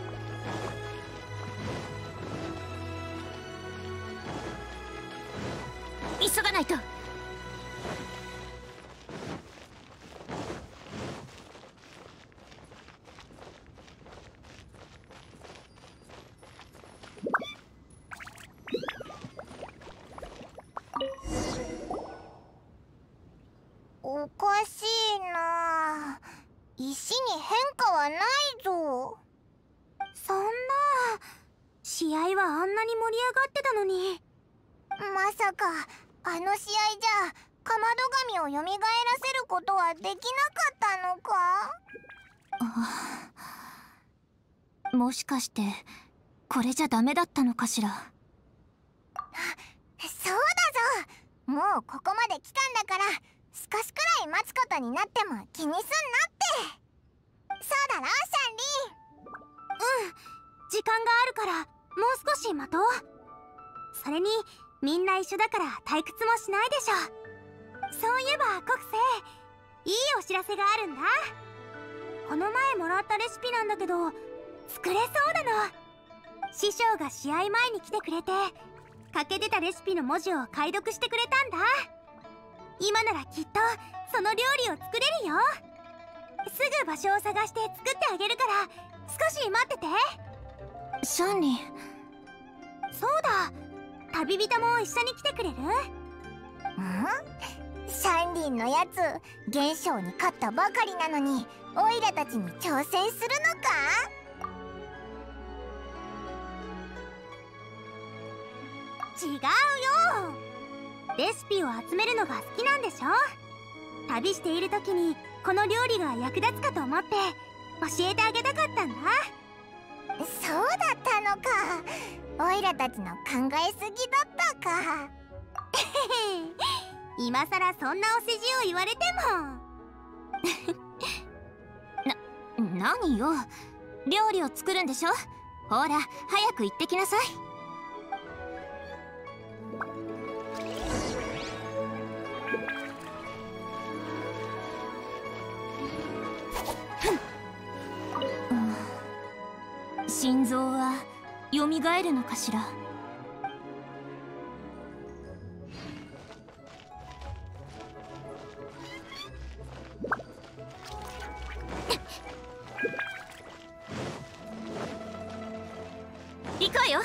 ないと。 おかしいな。石に変化はないぞ。 そんな、試合はあんなに盛り上がってたのに。 まさかあの試合じゃかまど神をよみがえらせることはできなかったのか。 あ、もしかしてこれじゃダメだったのかしら。 そうだぞ。もうここまで来たんだから少しくらい待つことになっても気にすんなって。そうだろシャンリン。 うん、時間があるからもう少し待とう。それにみんな一緒だから退屈もしないでしょ。そういえば国生、いいお知らせがあるんだ。この前もらったレシピなんだけど作れそうなの。師匠が試合前に来てくれて欠けてたレシピの文字を解読してくれたんだ。今ならきっとその料理を作れるよ。すぐ場所を探して作ってあげるから少し待ってて。シャンリン。そうだ、旅人も一緒に来てくれる？ん？ シャンリンのやつ現象に勝ったばかりなのにオイラたちに挑戦するのか？ 違うよ。レシピを集めるのが好きなんでしょ。旅している時にこの料理が役立つかと思って教えてあげたかったんだ。 そうだったのか。オイラたちの考えすぎだったか。 今さらそんなお世辞を言われても。な、何よ。料理を作るんでしょ。ほら早く行ってきなさい。心臓はよみがえるのかしら。行こうよ。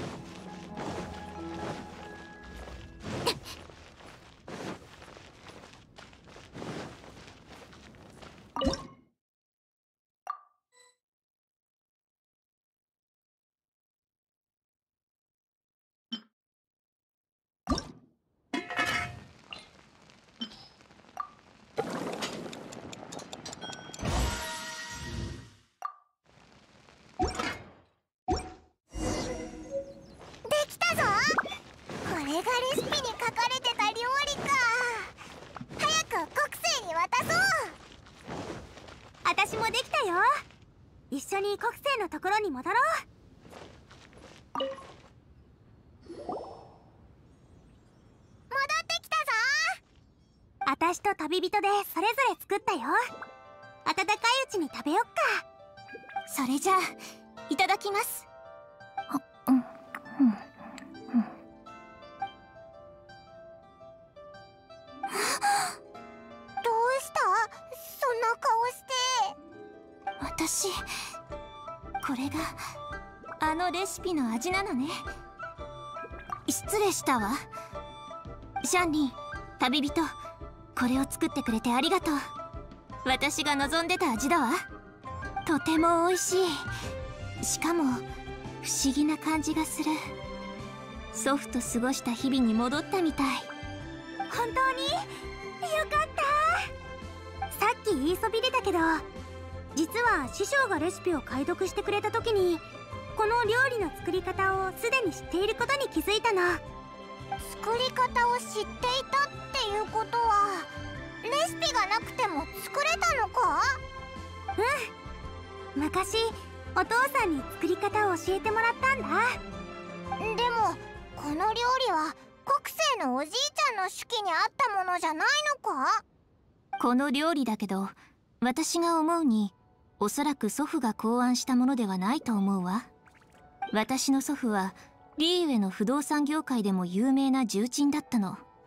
これがレシピに書かれてた料理か。早く国生に渡そう。 私もできたよ。一緒に国生のところに戻ろう。 戻ってきたぞ。 私と旅人でそれぞれ作ったよ。温かいうちに食べよっか。それじゃあいただきます。うんうんどうした？そんな顔して。 私、これがあのレシピの味なのね。失礼したわ。シャンリン、旅人、これを作ってくれてありがとう。私が望んでた味だわ。とても美味しい。しかも不思議な感じがする。祖父と過ごした日々に戻ったみたい。本当によかった。さっき言いそびれたけど、実は師匠がレシピを解読してくれた時にこの料理の作り方をすでに知っていることに気づいたの。 作り方を知っていたっていうことはレシピがなくても作れたのか？ うん、昔お父さんに作り方を教えてもらったんだ。 でもこの料理は国生のおじいちゃんの手記にあったものじゃないのか？ この料理だけど、私が思うにおそらく祖父が考案したものではないと思うわ。私の祖父はリーウェの不動産業界でも有名な重鎮だったの。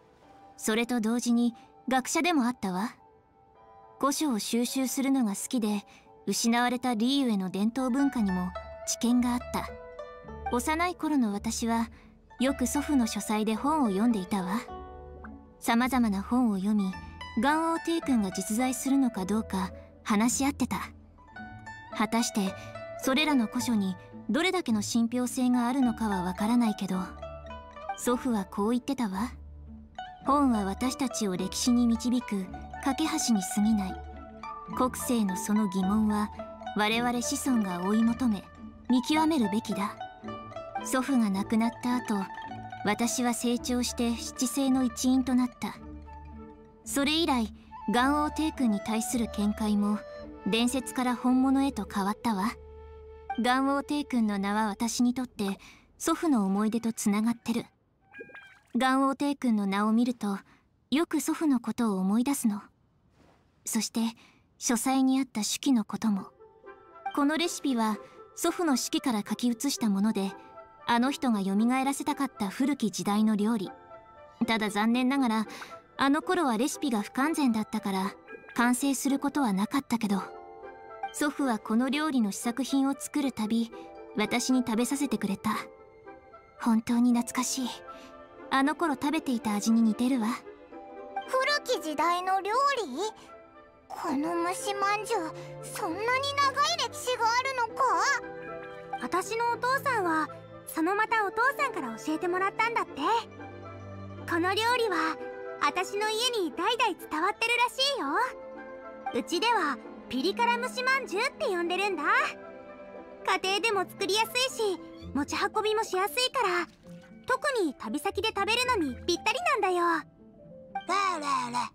それと同時に学者でもあったわ。古書を収集するのが好きで、失われたリーユへの伝統文化にも知見があった。幼い頃の私はよく祖父の書斎で本を読んでいたわ。さまざまな本を読み、元王帝君が実在するのかどうか話し合ってた。果たしてそれらの古書にどれだけの信憑性があるのかはわからないけど、祖父はこう言ってたわ。本は私たちを歴史に導く架け橋に過ぎない。国政のその疑問は我々子孫が追い求め見極めるべきだ。祖父が亡くなった後、私は成長して七聖の一員となった。それ以来元王帝君に対する見解も伝説から本物へと変わったわ。元王帝君の名は私にとって祖父の思い出とつながってる。元王帝君の名を見るとよく祖父のことを思い出すの。そして書斎にあった手記のことも。このレシピは祖父の手記から書き写したもので、あの人が蘇らせたかった古き時代の料理。ただ残念ながらあの頃はレシピが不完全だったから完成することはなかったけど、祖父はこの料理の試作品を作るたび私に食べさせてくれた。本当に懐かしい。あの頃食べていた味に似てるわ。 古き時代の料理？この蒸しまんじゅう、そんなに長い歴史があるのか？ 私のお父さんはそのまたお父さんから教えてもらったんだって。この料理は私の家に代々伝わってるらしいよ。うちではピリ辛蒸しまんじゅうって呼んでるんだ。家庭でも作りやすいし持ち運びもしやすいから、特に旅先で食べるのにぴったりなんだよ。 ラララ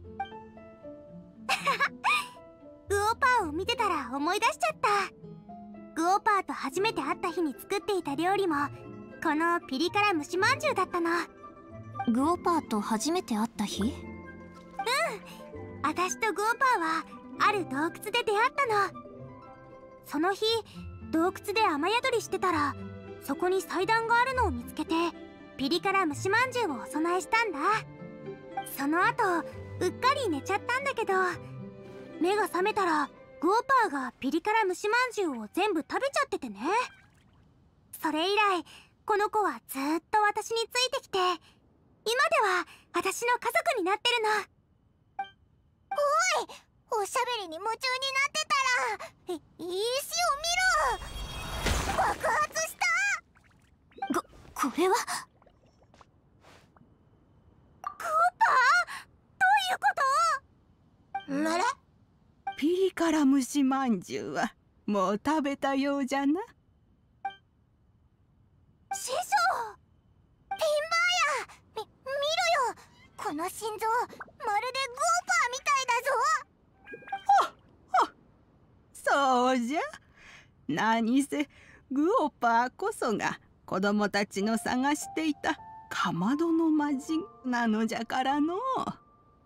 グオパーを見てたら思い出しちゃった。グオパーと初めて会った日に作っていた料理もこのピリ辛蒸しまんじゅうだったの。グオパーと初めて会った日？うん、私とグオパーはある洞窟で出会ったの。その日洞窟で雨宿りしてたら、そこに祭壇があるのを見つけてピリ辛蒸しまんじゅうをお供えしたんだ。その後うっかり寝ちゃったんだけど、目が覚めたらグオパーがピリ辛蒸しまんじゅうを全部食べちゃっててね。それ以来この子はずーっと私についてきて、今では私の家族になってるの。 おい、おしゃべりに夢中になってたら、い石を見ろ。爆発した。 こ、これはグオパー、どういうこと？ならピリ辛蒸しまんじゅうはもう食べたようじゃな。 師匠、ピンバーヤ、み、見ろよ。この心臓、まるでグオパーみたいだぞ。 ほっほっ、そうじゃ。何せグオパーこそが子供たちの探していたかまどの魔人なのじゃからの。グオパーが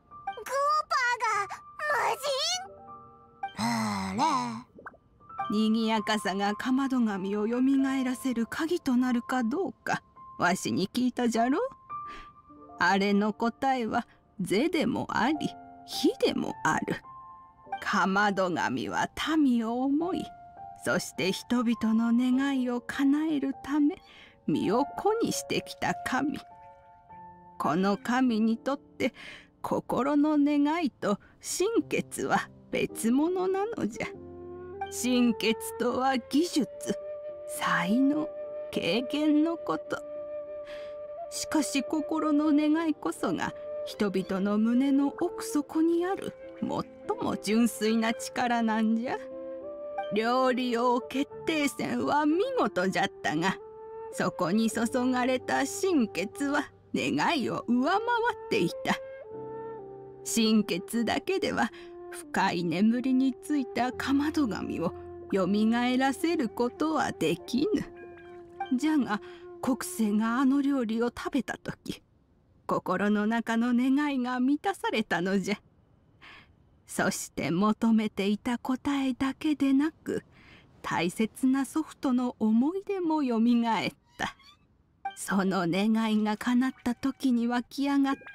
魔人？あら。 にぎやかさがかまど神をよみがえらせる鍵となるかどうかわしに聞いたじゃろ。あれの答えは是でもあり非でもある。かまど神は民を思い、そして人々の願いを叶えるため身を粉にしてきた神。この神にとって心の願いと心血は別物なのじゃ。心血とは技術、才能、経験のこと。しかし心の願いこそが人々の胸の奥底にある最も純粋な力なんじゃ。料理王決定戦は見事じゃったが、そこに注がれた心血は願いを上回っていた。心血だけでは深い眠りについたかまど神をよみがえらせることはできぬ。じゃが国政があの料理を食べた時、心の中の願いが満たされたのじゃ。そして求めていた答えだけでなく、大切な祖父との思い出もよみがえった。その願いが叶った時に湧き上がった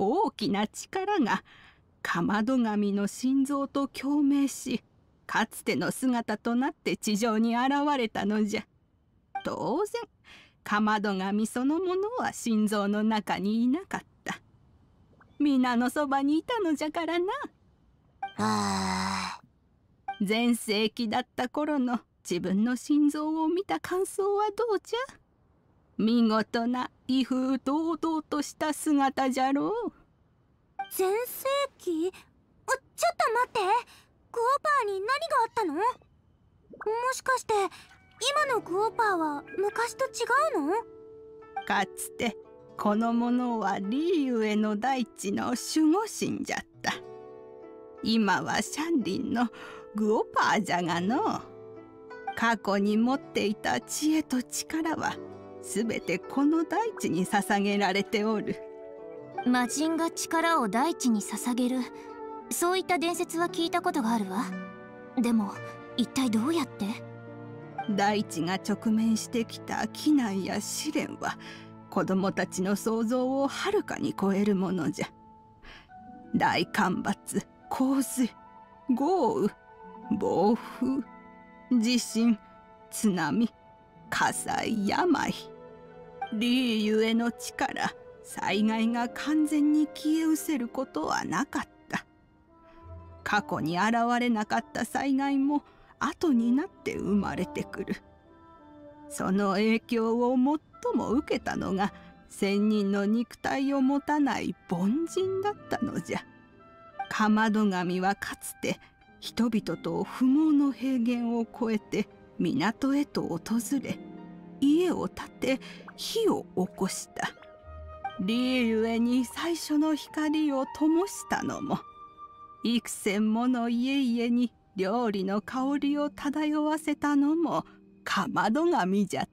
大きな力がかまど神の心臓と共鳴し、かつての姿となって地上に現れたのじゃ。当然かまど神そのものは心臓の中にいなかった。皆のそばにいたのじゃからな。 あー全盛期だった頃の自分の心臓を見た感想はどうじゃ。見事な威風堂々とした姿じゃろう。 全盛期？あ、ちょっと待って。グオパーに何があったの？もしかして今のグオパーは昔と違うの？ かつてこの者はリーユへの大地の守護神じゃった。今はシャンリンのグオパーじゃがの。過去に持っていた知恵と力はすべてこの大地に捧げられておる。 魔人が力を大地に捧げる、そういった伝説は聞いたことがあるわ。でも一体どうやって？ 大地が直面してきた危難や試練は子供たちの想像をはるかに超えるものじゃ。大干ばつ、洪水、豪雨、暴風、地震、津波、火災、病、リーユへの力、災害が完全に消え失せることはなかった。過去に現れなかった災害も後になって生まれてくる。その影響を最も受けたのが仙人の肉体を持たない凡人だったのじゃ。かまど神はかつて人々と不毛の平原を越えて港へと訪れ、家を建て火を起こした。リーユへに最初の光を灯したのも、幾千もの家々に料理の香りを漂わせたのもかまど神じゃった。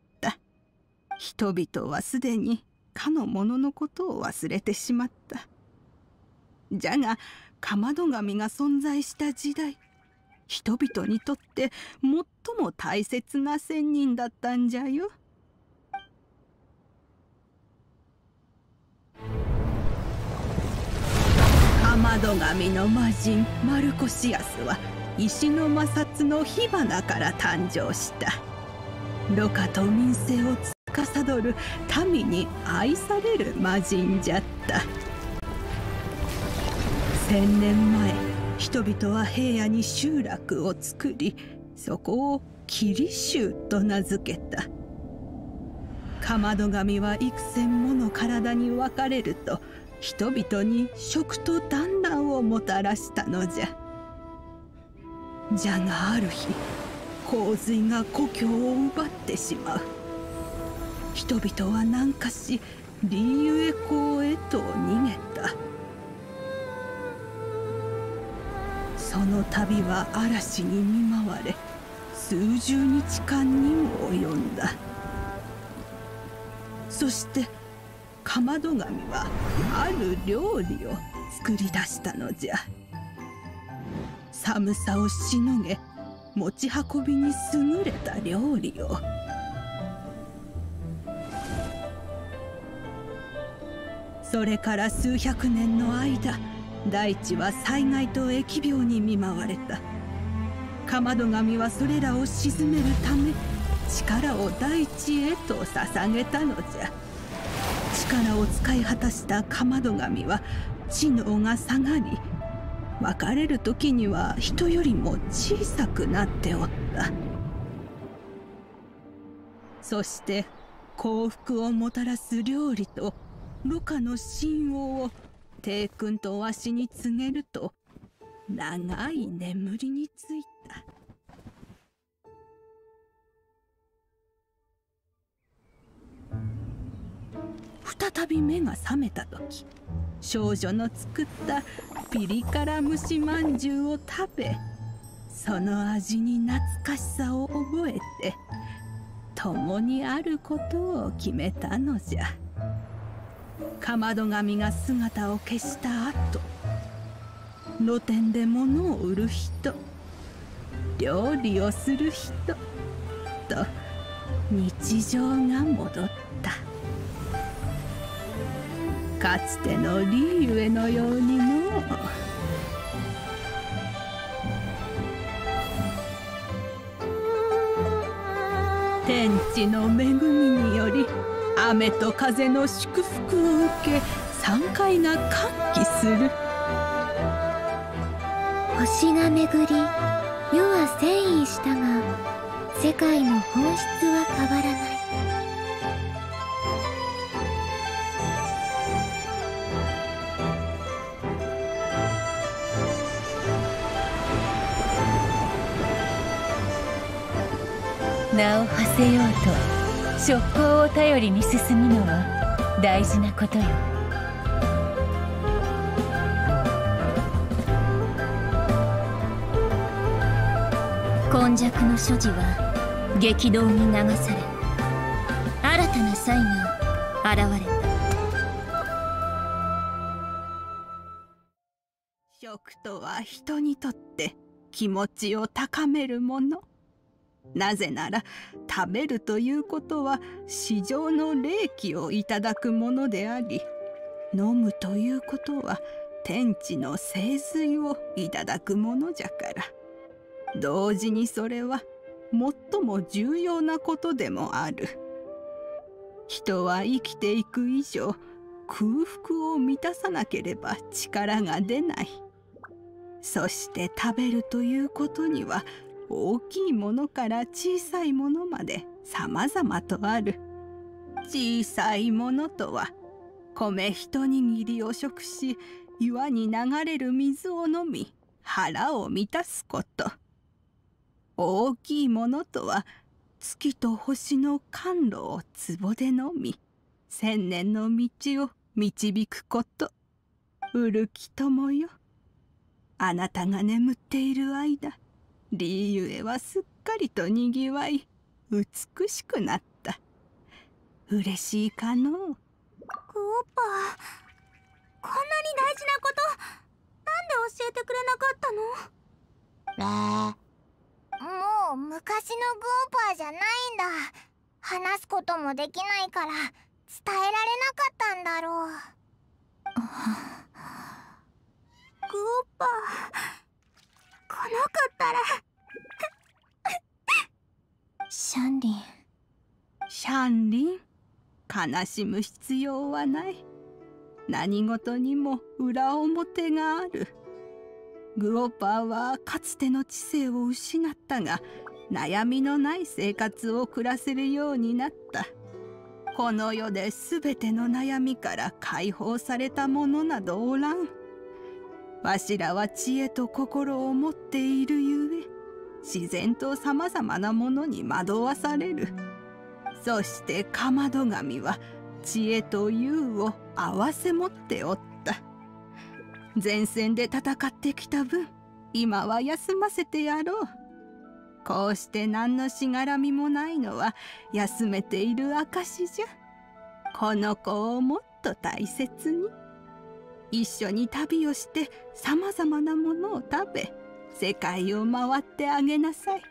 人々はすでにかの者のことを忘れてしまった。じゃがかまど神が存在した時代、人々にとって最も大切な仙人だったんじゃよ。かまど神の魔人マルコシアスは石の摩擦の火花から誕生した。ロカと民政を司る民に愛される魔人じゃった。千年前、人々は平野に集落を作り、そこをキリ州と名付けた。かまど神は幾千もの体に分かれると、人々に食と団らんをもたらしたのじゃ。じゃがある日、洪水が故郷を奪ってしまう。人々は南下し、リーユエ港へと逃げた。その旅は嵐に見舞われ、数十日間にも及んだ。そしてかまど神はある料理を作り出したのじゃ。寒さをしのげ、持ち運びに優れた料理を。それから数百年の間、大地は災害と疫病に見舞われた。かまど神はそれらを鎮めるため、力を大地へと捧げたのじゃ。力を使い果たしたかまど神は知能が下がり、別れる時には人よりも小さくなっておった。そして幸福をもたらす料理とロカの神王を帝君とわしに告げると、長い眠りについた。再び目が覚めた時、少女の作ったピリ辛蒸しまんじゅうを食べ、その味に懐かしさを覚えて共にあることを決めたのじゃ。かまど神が姿を消した後、露店で物を売る人、料理をする人と日常が戻った。 かつてのリーウェのようにの。天地の恵みにより雨と風の祝福を受け、山海が歓喜する。 星が巡り世は遷移したが、世界の本質は変わらない。 名を馳せようと職行を頼りに進むのは大事なことよ。 今昔の所持は激動に流され、新たな才が現れた。 食とは人にとって気持ちを高めるもの。なぜなら食べるということは至上の霊気をいただくものであり、飲むということは天地の聖水をいただくものじゃから、同時にそれは最も重要なことでもある。人は生きていく以上、空腹を満たさなければ力が出ない。そして食べるということには大きいものから小さいものまで様々とある。小さいものとは米一握りを食し、岩に流れる水を飲み腹を満たすこと。大きいものとは月と星の甘露を壺で飲み、千年の道を導くこと。古き友よ、あなたが眠っている間、リーウェはすっかりとにぎわい美しくなった。嬉しいかのう。 グオッパ、こんなに大事なことなんで教えてくれなかったの？ もう昔のグオパーじゃないんだ。話すこともできないから伝えられなかったんだろう。 グオッパー来なかったらシャンリン。 シャンリン、悲しむ必要はない。何事にも裏表がある。グオパーはかつての知性を失ったが、悩みのない生活を暮らせるようになった。この世で全ての悩みから解放された者などおらん。わしらは知恵と心を持っているゆえ、自然とさまざまなものに惑わされる。そしてかまど神は知恵と勇を併せ持っておった。前線で戦ってきた分、今は休ませてやろう。こうして何のしがらみもないのは休めている証じゃ。この子をもっと大切に。一緒に旅をしてさまざまなものを食べ、世界を回ってあげなさい。うん、 必ず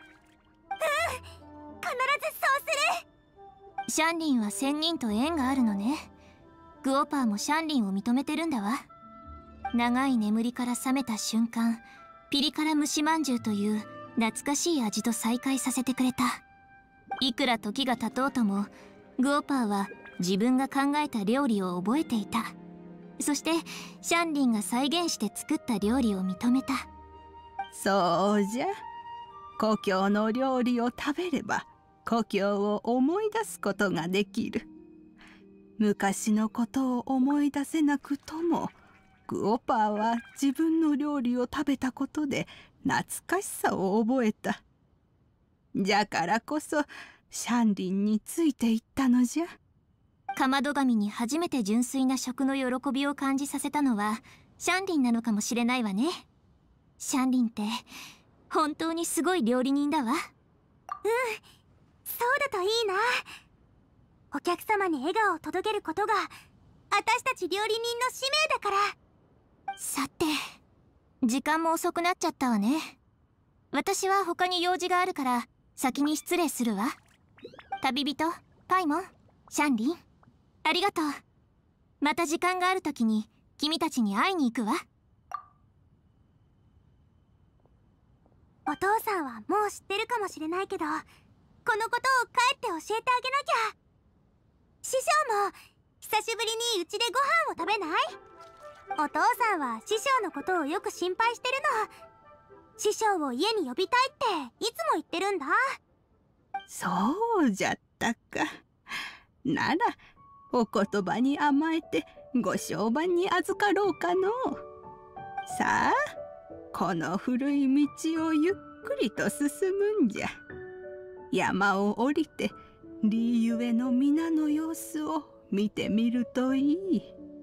そうする。 シャンリンは仙人と縁があるのね。グオパーもシャンリンを認めてるんだわ。長い眠りから覚めた瞬間、ピリ辛蒸しまんじゅうという懐かしい味と再会させてくれた。いくら時が経とうとも、グオパーは自分が考えた料理を覚えていた。そしてシャンリンが再現して作った料理を認めた。 そうじゃ。故郷の料理を食べれば故郷を思い出すことができる。昔のことを思い出せなくとも、グオパーは自分の料理を食べたことで懐かしさを覚えた。じゃからこそシャンリンについていったのじゃ。 かまど神に初めて純粋な食の喜びを感じさせたのはシャンリンなのかもしれないわね。シャンリンって本当にすごい料理人だわ。うん、 そうだといいな。お客様に笑顔を届けることが私たち料理人の使命だから。 さて、時間も遅くなっちゃったわね。私は他に用事があるから先に失礼するわ。旅人パイモン、シャンリン、ありがとう。 また時間がある時に君たちに会いに行くわ。お父さんはもう知ってるかもしれないけど、このことを帰って教えてあげなきゃ。師匠も久しぶりにうちでご飯を食べない？お父さんは師匠のことをよく心配してるの。師匠を家に呼びたいっていつも言ってるんだ。 そうじゃったか。ならお言葉に甘えてご相伴に預かろうかの。さあ、この古い道をゆっくりと進むんじゃ。山を降りてリーゆえの皆の様子を見てみるといい。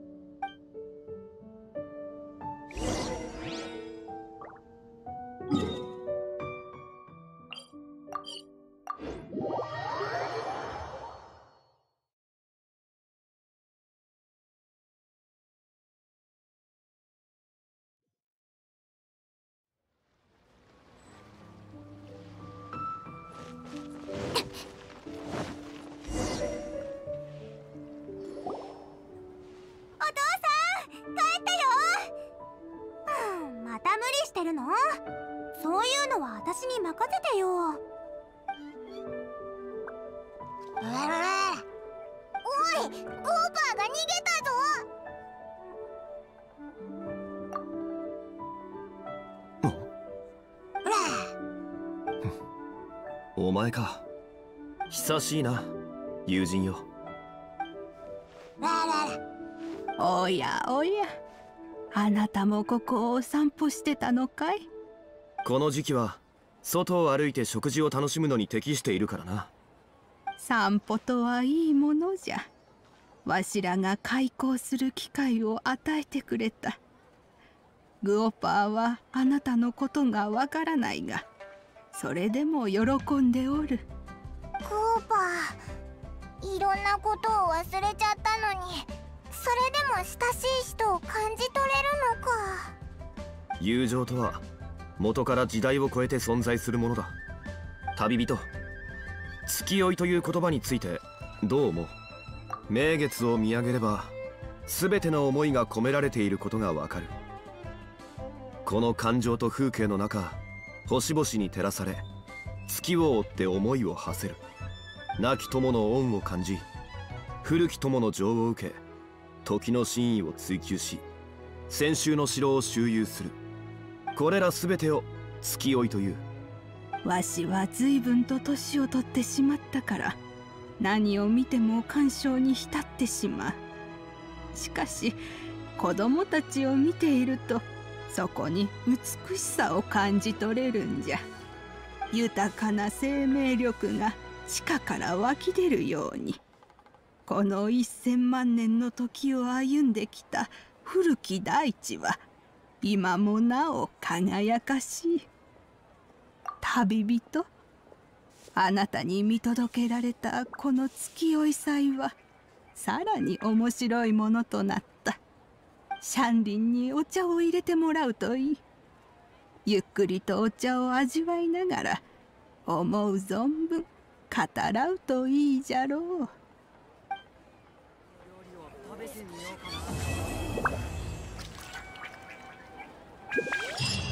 そういうのは私に任せてよ。おい、ゴーパーが逃げたぞ。 お前か。久しいな、友人よ。 おやおや、あなたもここをお散歩してたのかい？ この時期は外を歩いて食事を楽しむのに適しているからな。 散歩とはいいものじゃ。わしらが開口する機会を与えてくれた。グオパーはあなたのことがわからないが、それでも喜んでおる。 グオパー、いろんなことを忘れちゃったのに、それでも親しい人を感じ取れるのか。 友情とは元から時代を超えて存在するものだ。旅人、月酔いという言葉についてどう思う？名月を見上げれば全ての思いが込められていることがわかる。この感情と風景の中、星々に照らされ月を追って思いを馳せる。亡き友の恩を感じ、古き友の情を受け、時の真意を追求し、先週の城を周遊する。これら全てを月酔いという。 わしは随分と年を取ってしまったから、何を見ても感傷に浸ってしまう。しかし子供たちを見ていると、そこに美しさを感じ取れるんじゃ。豊かな生命力が地下から湧き出るように、この一千万年の時を歩んできた古き大地は今もなお輝かしい。旅人、あなたに見届けられたこの月酔い祭はさらに面白いものとなった。シャンリンにお茶を入れてもらうといい。ゆっくりとお茶を味わいながら思う存分語らうといいじゃろう。 料理を食べてみようかな。